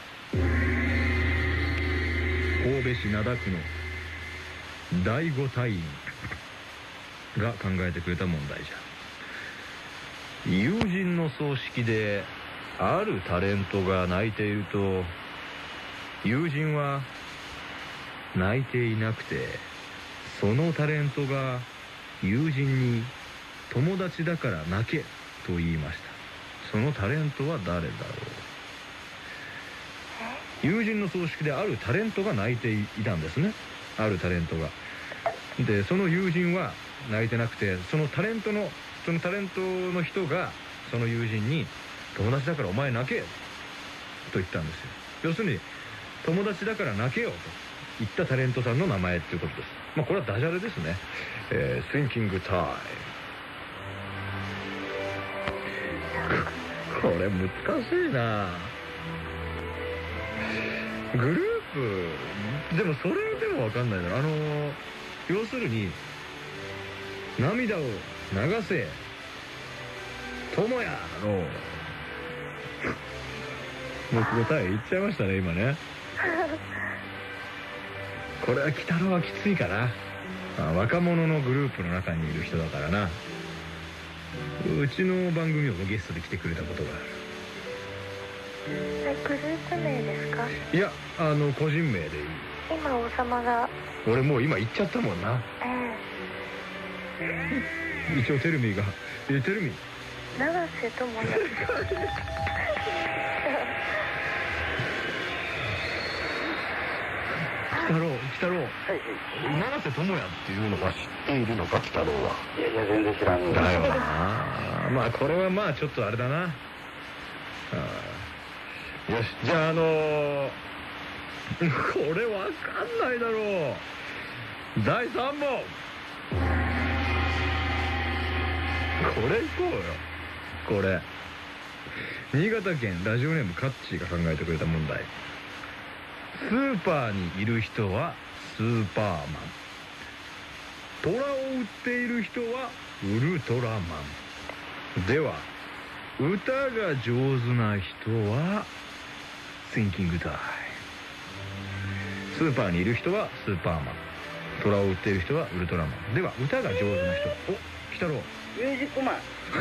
神戸市灘区の第五隊員が考えてくれた問題じゃ。友人の葬式であるタレントが泣いていると、友人は泣いていなくて、そのタレントが友人に友達だから泣けと言いました。そのタレントは誰だろう。友人の葬式であるタレントが泣いていたんですね。あるタレントが。で、その友人は泣いてなくて、そのタレントのそのタレントの人がその友人に友達だからお前泣けと言ったんですよ。要するに友達だから泣けよと言ったタレントさんの名前っていうことです。まあこれはダジャレですね。えー、Thinking Time。これ難しいな。グループでもそれでも分かんないだろ。あのー、要するに涙を流せ友也の僕答え言っちゃいましたね今ね。これは鬼太郎はきついかな。あ、若者のグループの中にいる人だからな。 うちの番組をゲストで来てくれたことがある。 え、グループ名ですか？ いや、あの個人名でいい。 今王様が。 俺もう今言っちゃったもんな。 ええ一応テルミーが「えテルミー永瀬智也」 鬼太郎、鬼太郎、はい、永瀬智也っていうのが知っているのか、鬼太郎は。 いやいや、全然知らんだよな。まあこれはまあちょっとあれだな。よし、じゃああのー、これわかんないだろう。だいさんぼんこれいこうよ。これ新潟県ラジオネームカッチーが考えてくれた問題。スーパーにいる人はスーパーマン、虎を売っている人はウルトラマンでは、歌が上手な人はシンキングタイム。スーパーにいる人はスーパーマン、虎を売っている人はウルトラマンでは、歌が上手な人。お、鬼太郎。 ミュージックマン。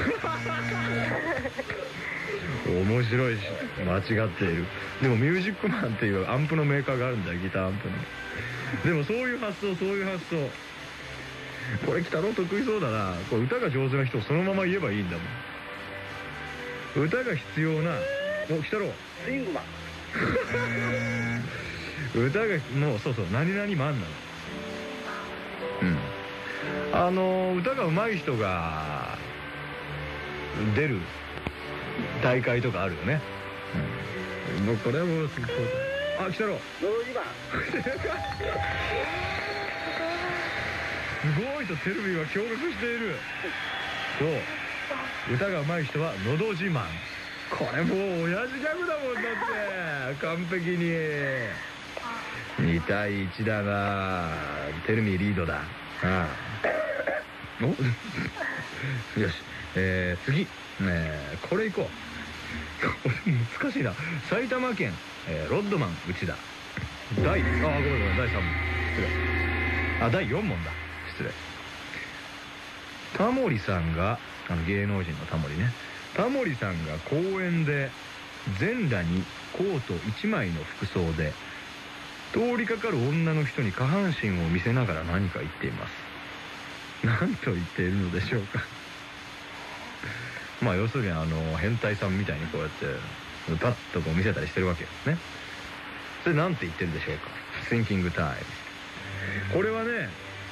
面白いし間違っている。でもミュージックマンっていうアンプのメーカーがあるんだよ、ギターアンプの。でもそういう発想、そういう発想。これ鬼太郎得意そうだな。これ歌が上手な人をそのまま言えばいいんだもん。歌が必要な。お、鬼太郎。 スイングマン。 歌がもうそうそう、何々マンなの。うんあの歌が上手い人が出る大会とかあるよね。うん、もうこれはもうすごい。あ、鬼太郎。 のど自慢。 すごいとテレビは驚愕している。そう、歌が上手い人はのど自慢。これもう親父ギャグだもんだって完璧に。にたいいちだな。テルミリードだ。ああおよし、えー、次、えー、これいこう。これ難しいな。埼玉県、えー、ロッドマン内田。第、あーごめんごめん、だいさん問。失礼。あ、だいよん問だ。失礼。タモリさんが、あの芸能人のタモリね。タモリさんが公園で全裸にコートいちまいの服装で通りかかる女の人に下半身を見せながら何か言っています。何と言っているのでしょうか。まあ要するにあの変態さんみたいにこうやってパッとこう見せたりしてるわけですね。それ何て言ってるでしょうか。Thinking time。これはね、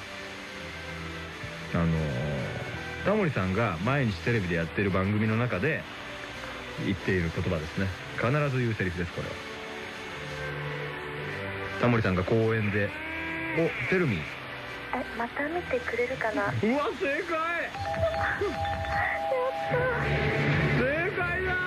あのタモリさんが毎日テレビでやってる番組の中で言っている言葉ですね。必ず言うセリフです。これはタモリさんが公園で「お、テルミー、 え、また見てくれるかな。 うわ、正解。やった正解だ。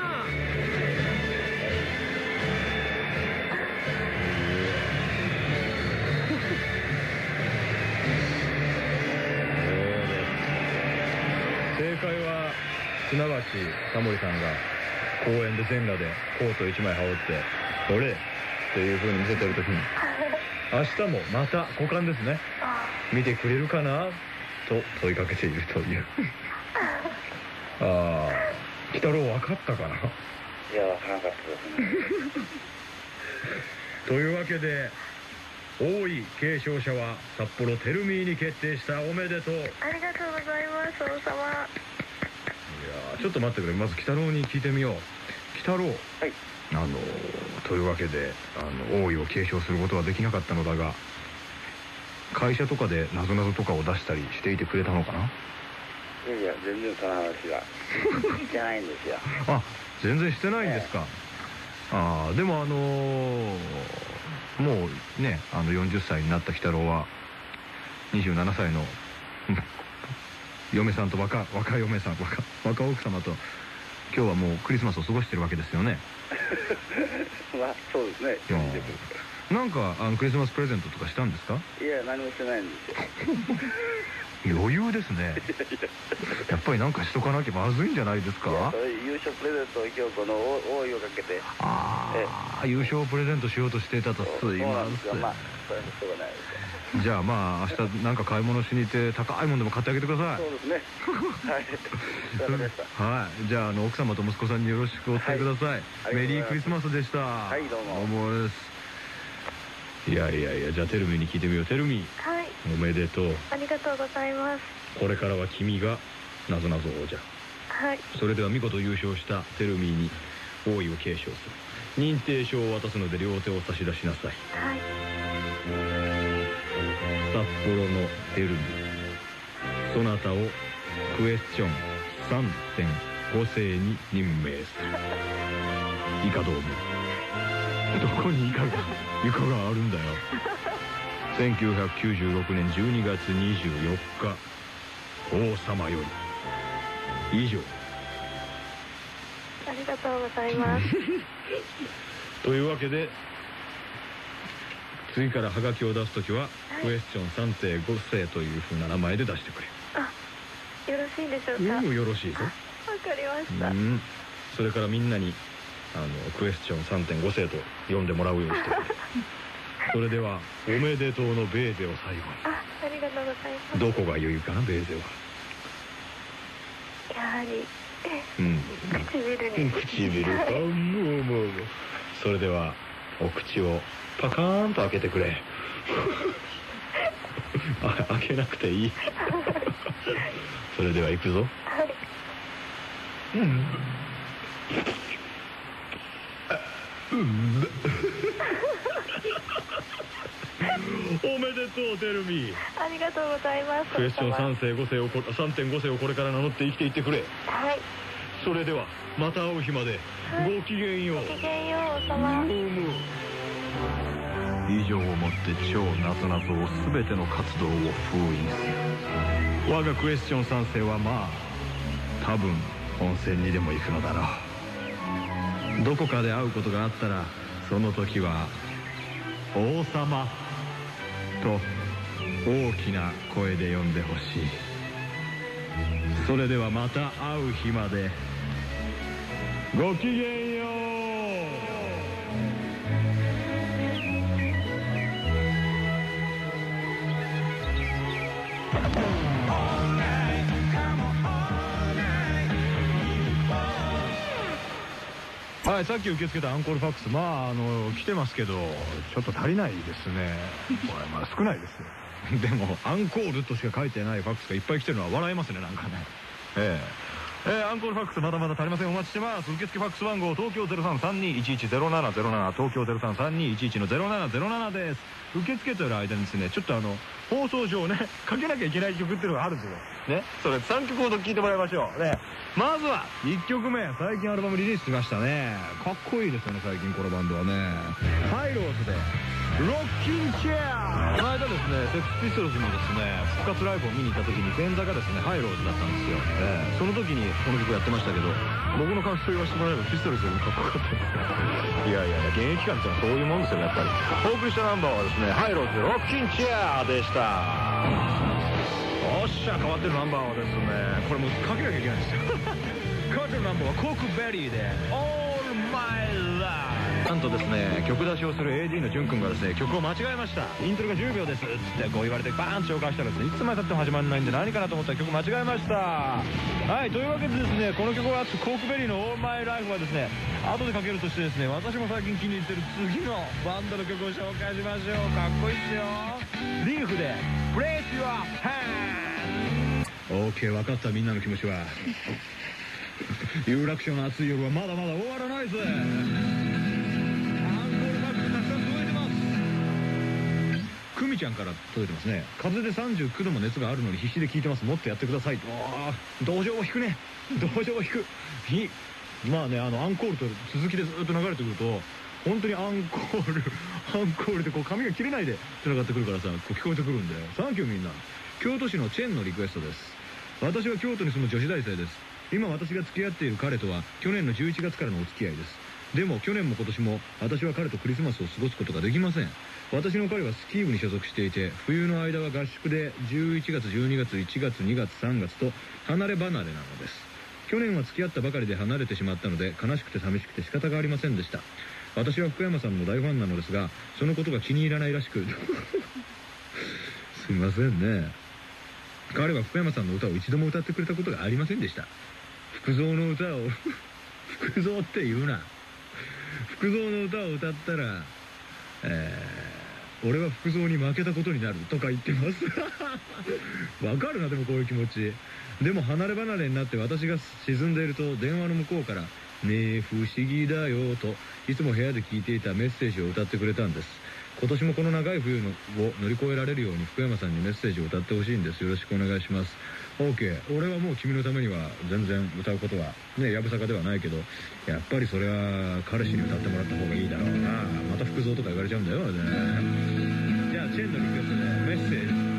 正解はすなわちタモリさんが公園で全裸でコートいちまい羽織って「どれ?」っていう風に見せてる時に明日もまた股間ですね、見てくれるかなと問いかけているというああ、鬼太郎分かったかな。 いや、分からなかったですね。 というわけで王位継承者は札幌テルミーに決定した。おめでとう。 ありがとうございます、王様。いやちょっと待ってくれ。まず鬼太郎に聞いてみよう。鬼太郎、はい、あのというわけであの王位を継承することはできなかったのだが、会社とかでなぞなぞとかを出したりしていてくれたのかな。 いやいや、全然その話がしてないんですよ。 あ、全然してないんですか。えー、ああ、でもあのー、もうね、あのよんじゅっさいになった鬼太郎はにじゅうななさいの嫁さんと若若嫁さん若若奥様と今日はもうクリスマスを過ごしてるわけですよね。 まあそうですね。 なんかあのクリスマスプレゼントとかしたんですか。 いや、何もしてないんですよ。 余裕ですね。やっぱりなんかしとかなきゃまずいんじゃないですか。 優勝プレゼントを今日この王位をかけて、 ああ、優勝プレゼントしようとしていたと。すいません。 まあそれもしょうがないです。 じゃあまあ明日なんか買い物しに行って高いものでも買ってあげてください。 そうですね。はい。わかりました。 はい。じゃああの奥様と息子さんによろしくお伝えください。メリークリスマスでした。 はい、どうも。 おもです。いやいやいや、じゃあテルミに聞いてみよう。テルミ。 はい。 おめでとう。 ありがとうございます。 これからは君がなぞなぞ王者。 はい。それでは見事優勝したテルミに王位を継承する。認定証を渡すので両手を差し出しなさい。はい。札幌のテルミ、そなたをクエスチョン さんてんご 世に任命する。以下どうも。どこに以下が以下があるんだよ。せんきゅうひゃくきゅうじゅうろくねんじゅうにがつにじゅうよっか、王様より。以上。ありがとうございます。というわけで次からハガキを出すときは、はい、クエスチョンさん世ご世というふうな名前で出してくれ。あ、よろしいでしょうか。うん、よろしいぞ。わかりました。うん、それからみんなにあのクエスチョン さんてんご 世と呼んでもらうようにしてくれ。それではおめでとうのベーゼを最後に。あ、ありがとうございます。どこが良いかな、ベーゼは。やはり、うん、唇に。唇か、もうもう。それではお口をパカーンと開けてくれ。あ、開けなくていい。それでは行くぞ。はい。うん。うん。おめでとう、テルミ。ありがとうございます。クエスチョンさん世ご世を さんてんご 世をこれから名乗って生きていってくれ。はい。それではまた会う日まで、はい、ごきげんよう。ごきげんよう、王様。以上をもって超なぞなぞを全ての活動を封印する。我がクエスチョンさん世はまあ多分温泉にでも行くのだろう。どこかで会うことがあったら、その時は王様と大きな声で呼んでほしい。それではまた会う日まで、ごきげんよう。はい、さっき受け付けたアンコールファックス、まああの来てますけど、ちょっと足りないですね。これまあ少ないですよ。でもアンコールとしか書いてないファックスがいっぱい来てるのは笑えますね、なんかね。えええー、アンコールファックスまだまだ足りません。お待ちしてます。受付ファックス番号東京 ゼロさんさんにいちいちゼロななゼロなな、東京 ゼロさんさんにいちいちのゼロななゼロななです。受け付けてる間にですね、ちょっとあの放送上ね、かけなきゃいけない曲っていうのがあるんですよね。それさんきょくほど聴いてもらいましょうね。まずはいっきょくめ、最近アルバムリリースしましたね。かっこいいですよね、最近このバンドはね。ハイローズでロッキンチェア。この間ですね、セックスピストルズのですね復活ライブを見に行った時に前座がですねハイローズだったんですよ、えー、その時にこの曲やってましたけど、僕の感想を言わせてもらえばピストルズよりかっこよかったです。いやいや現役感ってのはそういうもんですよね、やっぱり。お送りしたナンバーはですね、ハイローズでロッキンチェアでした。おっしゃ、変わってるナンバーはですね、これもうかけなきゃいけないんですよ。変わってるナンバーはコークベリーで All My Life。なんとですね、曲出しをする エーディー のジュン君がですね、曲を間違えました。イントロがじゅうびょうですっつってこう言われてバーンと紹介したらですね、いつまでたっても始まらないんで何かなと思ったら曲間違えました。はい、というわけでですね、この曲はコークベリーの All My Life はですね、後でかけるとしてですね、私も最近気に入ってる次のバンドの曲を紹介しましょう。かっこいいっすよ。リーフで Place Your Hand。 OK、分かった、みんなの気持ちは。有楽町の暑い夜はまだまだ終わらないぜ。クミちゃんから届いてますね。風でさんじゅうきゅうども熱があるのに必死で聞いてます。もっとやってください。ああ、同情を引くね。同情を引く。ひまあね、あのアンコールと続きでずっと流れてくると本当にアンコールアンコールでこう髪が切れないで繋がってくるからさ、こう聞こえてくるんで。サンキューみんな。京都市のチェンのリクエストです。私は京都に住む女子大生です。今私が付き合っている彼とは去年のじゅういちがつからのお付き合いです。でも去年も今年も私は彼とクリスマスを過ごすことができません。私の彼はスキー部に所属していて、冬の間は合宿でじゅういちがつじゅうにがついちがつにがつさんがつと離れ離れなのです。去年は付き合ったばかりで離れてしまったので悲しくて寂しくて仕方がありませんでした。私は福山さんの大ファンなのですが、そのことが気に入らないらしくすみませんね。彼は福山さんの歌を一度も歌ってくれたことがありませんでした。福蔵の歌を福蔵って言うな。福蔵の歌を歌ったら、えー、俺は福蔵に負けたことになるとか言ってますわかるな、でもこういう気持ち。でも離れ離れになって私が沈んでいると電話の向こうから「ねえ不思議だよ」といつも部屋で聞いていたメッセージを歌ってくれたんです。今年もこの長い冬のを乗り越えられるように福山さんにメッセージを歌ってほしいんです。よろしくお願いします。 OK。 俺はもう君のためには全然歌うことはねやぶさかではないけど、やっぱりそれは彼氏に歌ってもらった方がいいだろうな。また福蔵とか言われちゃうんだよね。じゃあチェンのリクエストでメッセージ。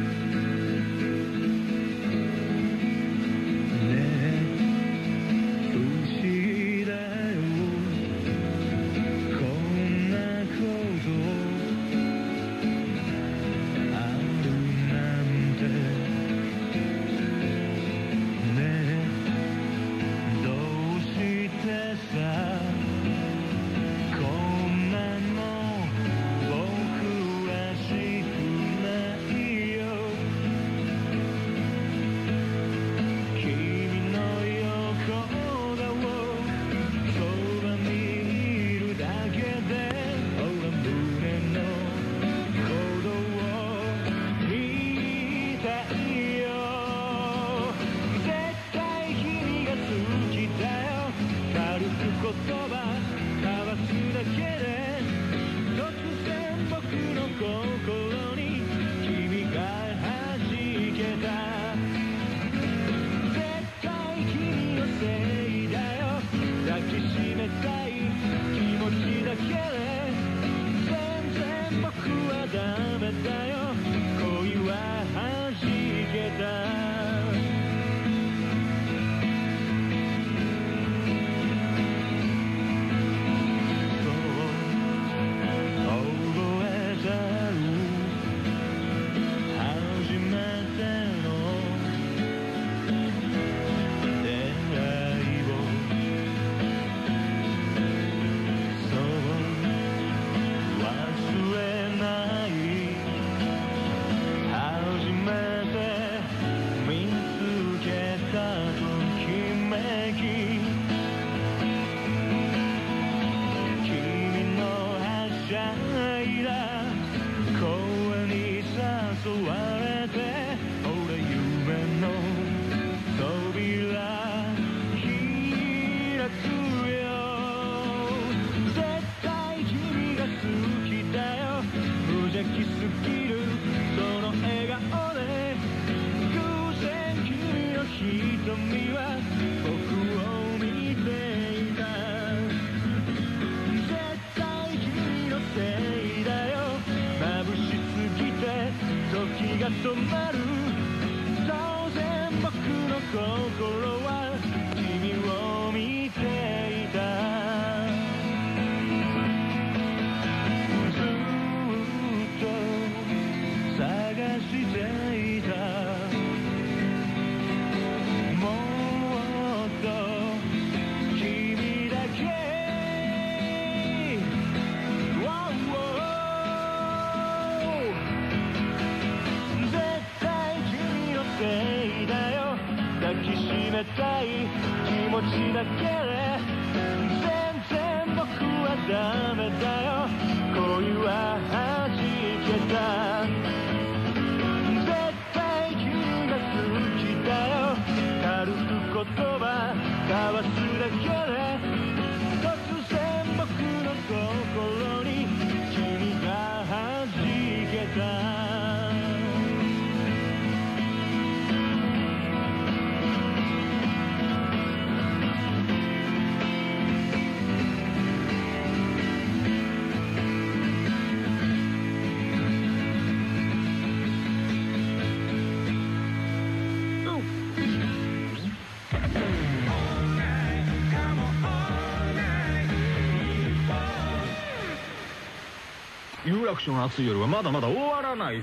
有楽町の暑い夜はまだまだ終わらないぜ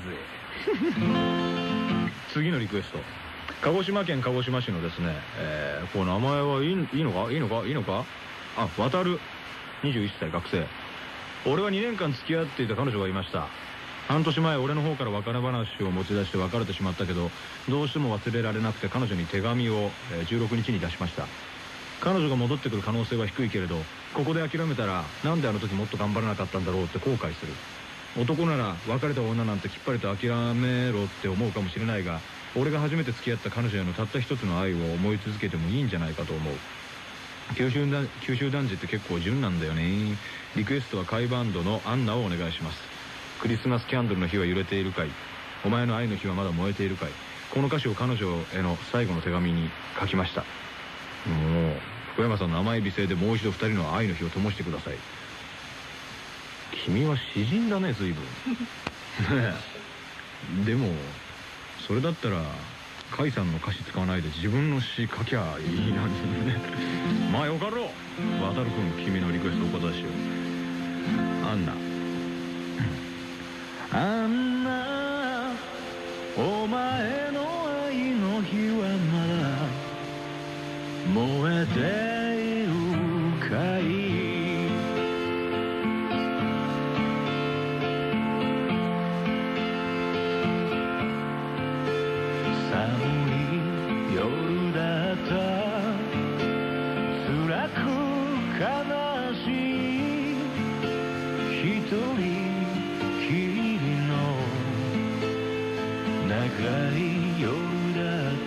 次のリクエスト、鹿児島県鹿児島市のですね、えー、こう名前はいい、いいのかいいのかいいのかあ、渡るにじゅういっさい学生。俺はにねんかん付き合っていた彼女がいました。 半年前俺の方から別れ話を持ち出して別れてしまったけど、どうしても忘れられなくて彼女に手紙をじゅうろくにちに出しました。彼女が戻ってくる可能性は低いけれど、ここで諦めたらなんであの時もっと頑張らなかったんだろうって後悔する。男なら別れた女なんてきっぱりと諦めろって思うかもしれないが、俺が初めて付き合った彼女へのたった一つの愛を思い続けてもいいんじゃないかと思う。九州男九州男児って結構純なんだよね。リクエストは甲斐バンドのアンナをお願いします。クリスマスキャンドルの火は揺れているかい、お前の愛の火はまだ燃えているかい。この歌詞を彼女への最後の手紙に書きました。もう福山さんの甘い美声でもう一度二人の愛の火を灯してください。君は詩人だね、随分。ねえ、でもそれだったら甲斐さんの歌詞使わないで自分の詩書きゃいいのにね。まあよかろう。渡る君、君のリクエストお答えしよう。アンナ。あんなお前の愛の火はまだ燃えているかい。寒い夜だった辛く悲しい一人長い夜だった。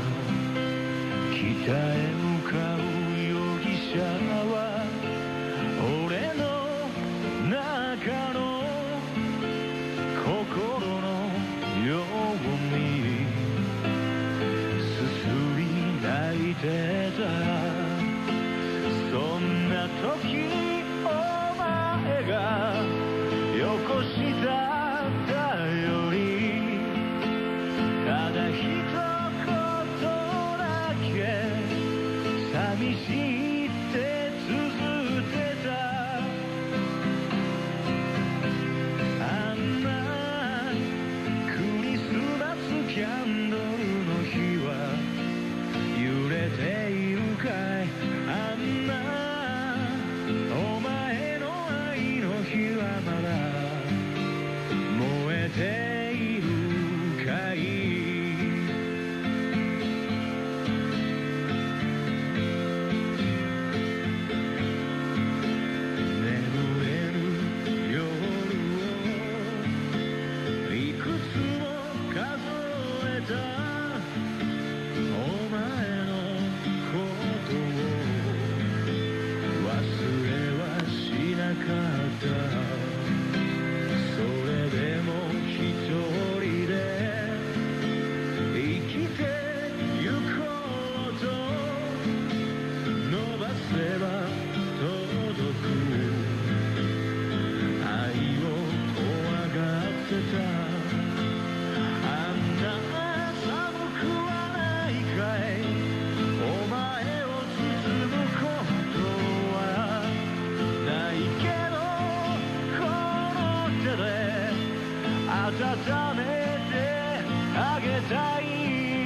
北へ向かう容疑者は俺の中の心のようにすすり泣いてた。そんな時お前がよこした頼りただ一言だけ寂しいって綴ってた。あんなクリスマスキャンドルの火は揺れているかい。あんなお前の愛の火はまだ燃えているかい。温めてあげたい。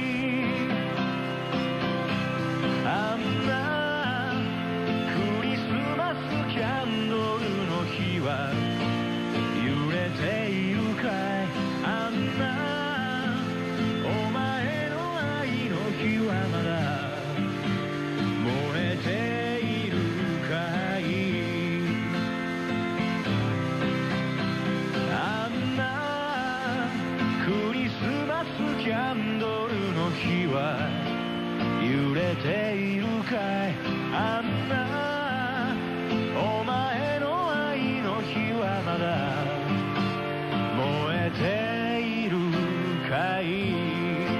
あんなクリスマスキャンドルの火は揺れているかい。あんなお前の愛の火はまだ燃えているかい。キャンドルの火は揺れているかい。あんなお前の愛の火はまだ燃えているかい。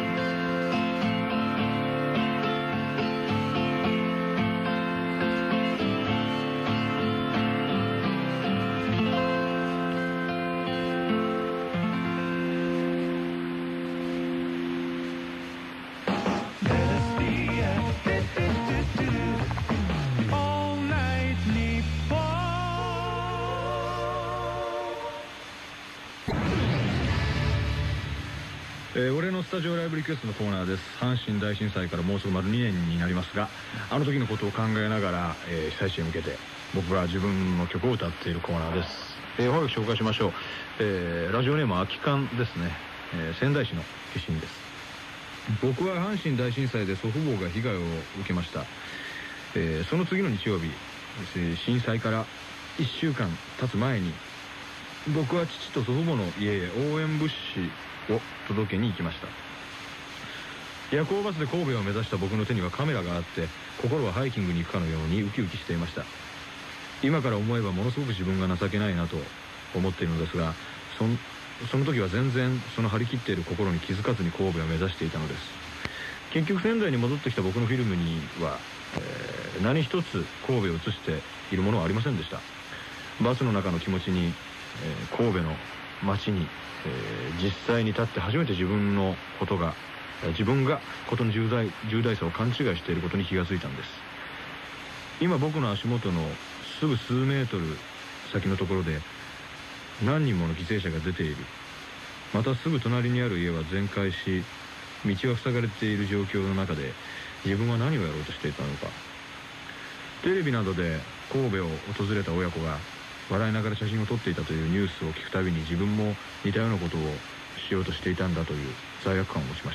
えー、俺のスタジオライブリクエストのコーナーです。阪神大震災からもうすぐ丸にねんになりますが、あの時のことを考えながら、えー、被災地へ向けて僕が自分の曲を歌っているコーナーです。えー、おはがき紹介しましょう。えー、ラジオネーム空き缶ですね。えー、仙台市の出身です。僕は阪神大震災で祖父母が被害を受けました。えー、その次の日曜日、震災からいっしゅうかん経つ前に僕は父と祖父母の家へ応援物資を届けに行きました。夜行バスで神戸を目指した僕の手にはカメラがあって、心はハイキングに行くかのようにウキウキしていました。今から思えばものすごく自分が情けないなと思っているのですが、そんその時は全然その張り切っている心に気づかずに神戸を目指していたのです。結局仙台に戻ってきた僕のフィルムには、えー、何一つ神戸を映しているものはありませんでした。バスの中の気持ちに、えー、神戸の街に、えー、実際に立って初めて自分のことが自分がことの重大、重大さを勘違いしていることに気がついたんです。今僕の足元のすぐ数メートル先のところで何人もの犠牲者が出ている。またすぐ隣にある家は全壊し、道は塞がれている状況の中で自分は何をやろうとしていたのか。テレビなどで神戸を訪れた親子が笑いながら写真を撮っていたというニュースを聞くたびに、自分も似たようなことをしようとしていたんだという罪悪感を持ちました。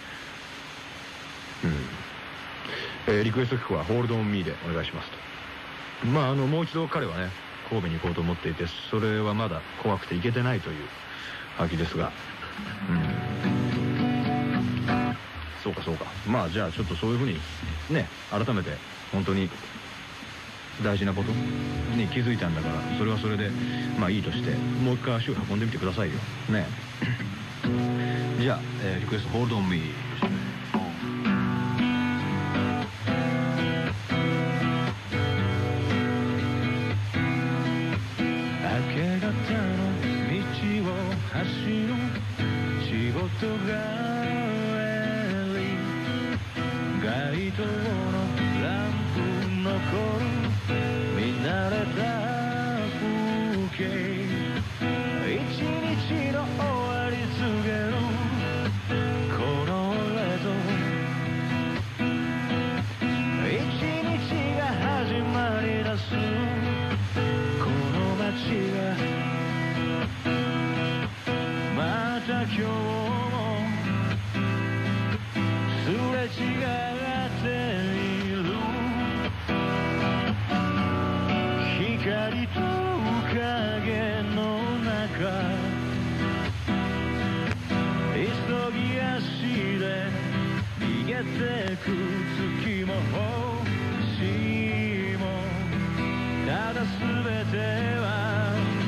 うんえー、リクエスト曲は「ホールドオンミーでお願いしますと。まああのもう一度彼はね神戸に行こうと思っていて、それはまだ怖くて行けてないという秋ですが、うんそうかそうか、まあじゃあちょっとそういうふうにね改めて本当に大事なことに気づいたんだから、それはそれでまあいいとして、もう一回足を運んでみてくださいよね。じゃあ、えー、リクエスト「ホールドオンミー」走る仕事帰り、街灯のランプ残る見慣れた風景、一日の終わり告げるこのレト一日が始まり出すこの街が今日もすれ違っている、光と影の中急ぎ足で逃げてく月も星も、ただ全ては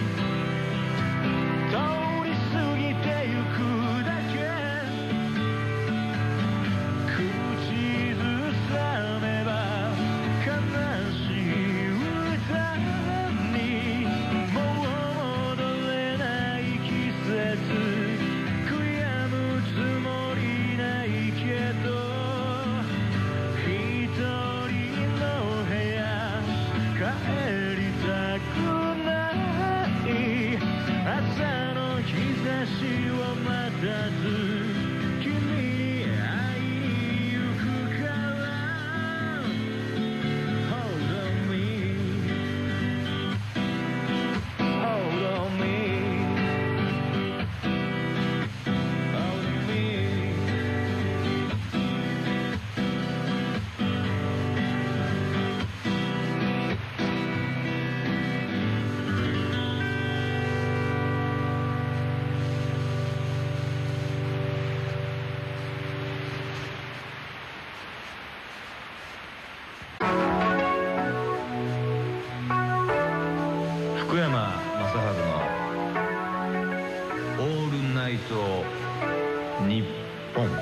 福山雅治の「オールナイトニッポン」。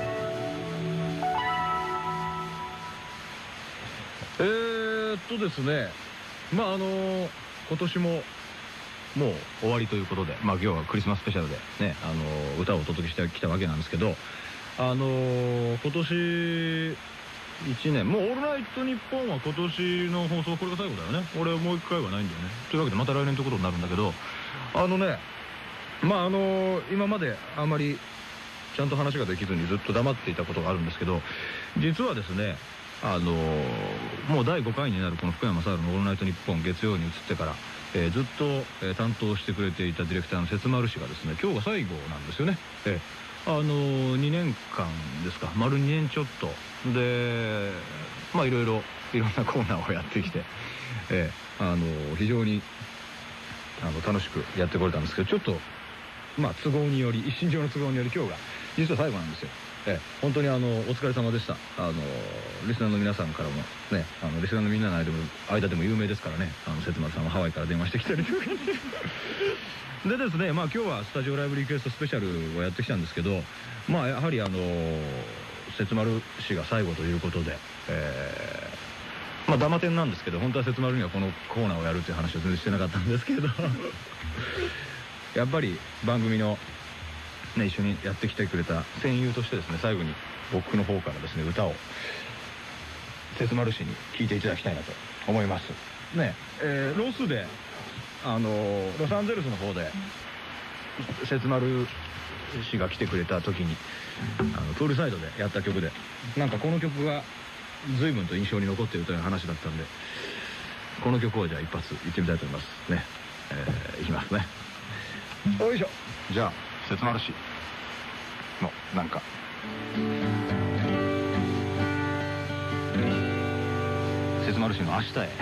えーっとですねまああの今年ももう終わりということで、まあ今日はクリスマススペシャルでねあの歌をお届けしてきたわけなんですけど、あの今年いちねんもう「オールナイトニッポン」は今年の放送これが最後だよね。俺はもう一回はないんだよね。というわけでまた来年ということになるんだけど、あのねまああの今まであんまりちゃんと話ができずにずっと黙っていたことがあるんですけど、実はですねあのもうだいごかいになるこの福山雅治の「オールナイトニッポン」月曜に移ってから、えー、ずっと、えー、担当してくれていたディレクターの節丸氏がですね、今日が最後なんですよね。えー、あのー、にねんかんですか、丸にねんちょっとで、まあいろいろいろんなコーナーをやってきて、えー、あのー、非常にあの楽しくやってこれたんですけど、ちょっとまあ都合により、一身上の都合により今日が実は最後なんですよ。ええ、本当にあのお疲れ様でした。あのリスナーの皆さんからもね、あのリスナーのみんなの間でも間でも有名ですからね、あの節丸さんはハワイから電話してきたりとかでですね、まあ今日はスタジオライブリクエストスペシャルをやってきたんですけど、まあやはりあの節丸氏が最後ということで、えー、まあダマ点なんですけど、本当は節丸にはこのコーナーをやるっていう話は全然してなかったんですけどやっぱり番組のね、一緒にやってきてくれた戦友としてですね、最後に僕の方からですね、歌を節丸氏に聴いていただきたいなと思いますね。えー、ロスであのロサンゼルスの方で節丸氏が来てくれた時にあのプールサイドでやった曲で、なんかこの曲が随分と印象に残っているという話だったんで、この曲をじゃあ一発いってみたいと思いますね。えー、いきますね。よいしょ。じゃあ節丸氏のなんか節丸氏の明日へ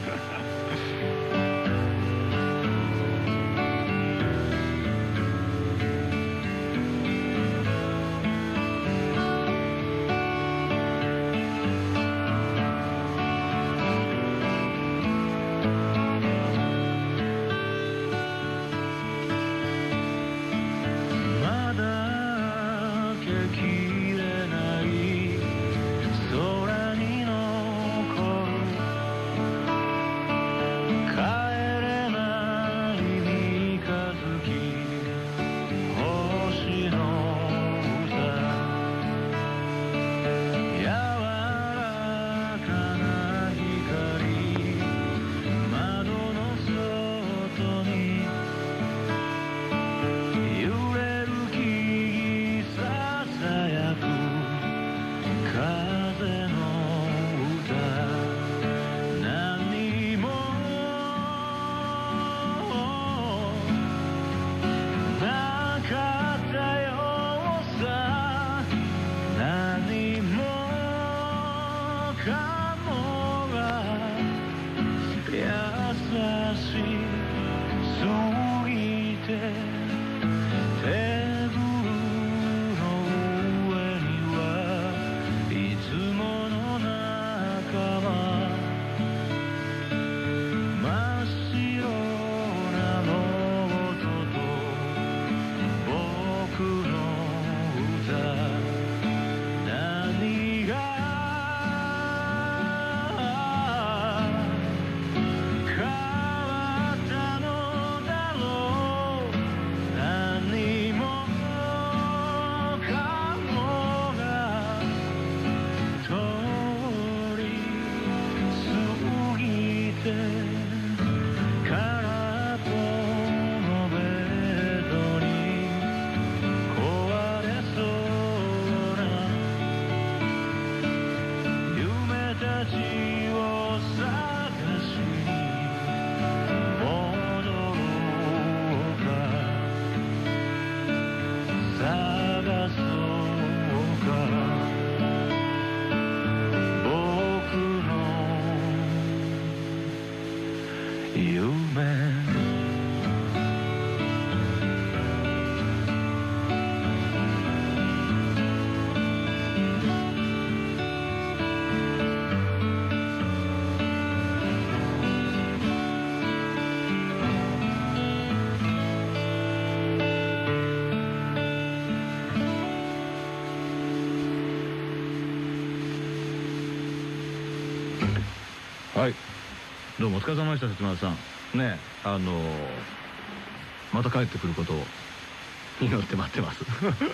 はい、どうもお疲れ様でした。節丸さんね、あのー、また帰ってくることを祈って待ってます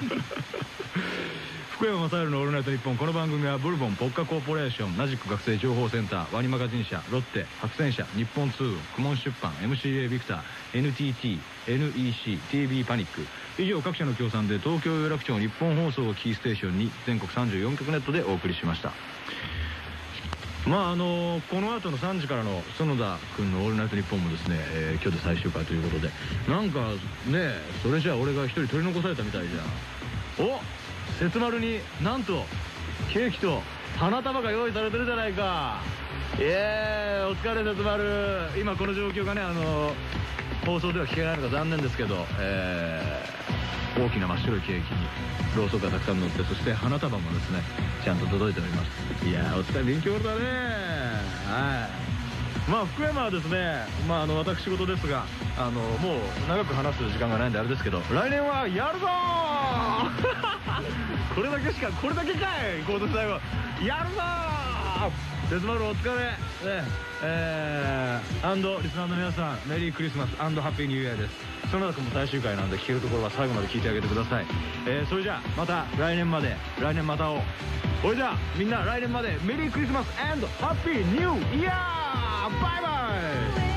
福山雅治の「オールナイトニッポン」。この番組はブルボンポッカコーポレーション、マジック学生情報センター、ワニマガジン社、ロッテ白泉社、日本通運、クモン出版、 エムシーエー ビクター、 エヌティーティー、 エヌイーシー、 ティービー パニック以上各社の協賛で東京有楽町日本放送をキーステーションに全国さんじゅうよん局ネットでお送りしました。 まああのこの後のさんじからの園田君の「オールナイトニッポン」もですね、えー、今日で最終回ということで、なんかねそれじゃあ俺が一人取り残されたみたいじゃん。お節丸になんとケーキと花束が用意されてるじゃないか。イエーイ、お疲れ節丸。今この状況がねあの放送では聞けないのが残念ですけど、えー、大きな真っ白いケーキにろうそくがたくさん乗って、そして花束もですねちゃんと届いております。いやーお疲れ勉強だね。はい、まあ福山はですね、まああの私事ですが、あのもう長く話す時間がないんであれですけど、来年はやるぞーこれだけしか、これだけかい、今年最後やるぞー。節丸お疲れ、ねえー、アンドリスナーの皆さんメリークリスマス&ハッピーニューイヤーです。園田君も最終回なんで聞けるところは最後まで聞いてあげてください。えー、それじゃあまた来年まで、来年またをそれじゃあみんな来年までメリークリスマス&ハッピーニューイヤー。バイバイ。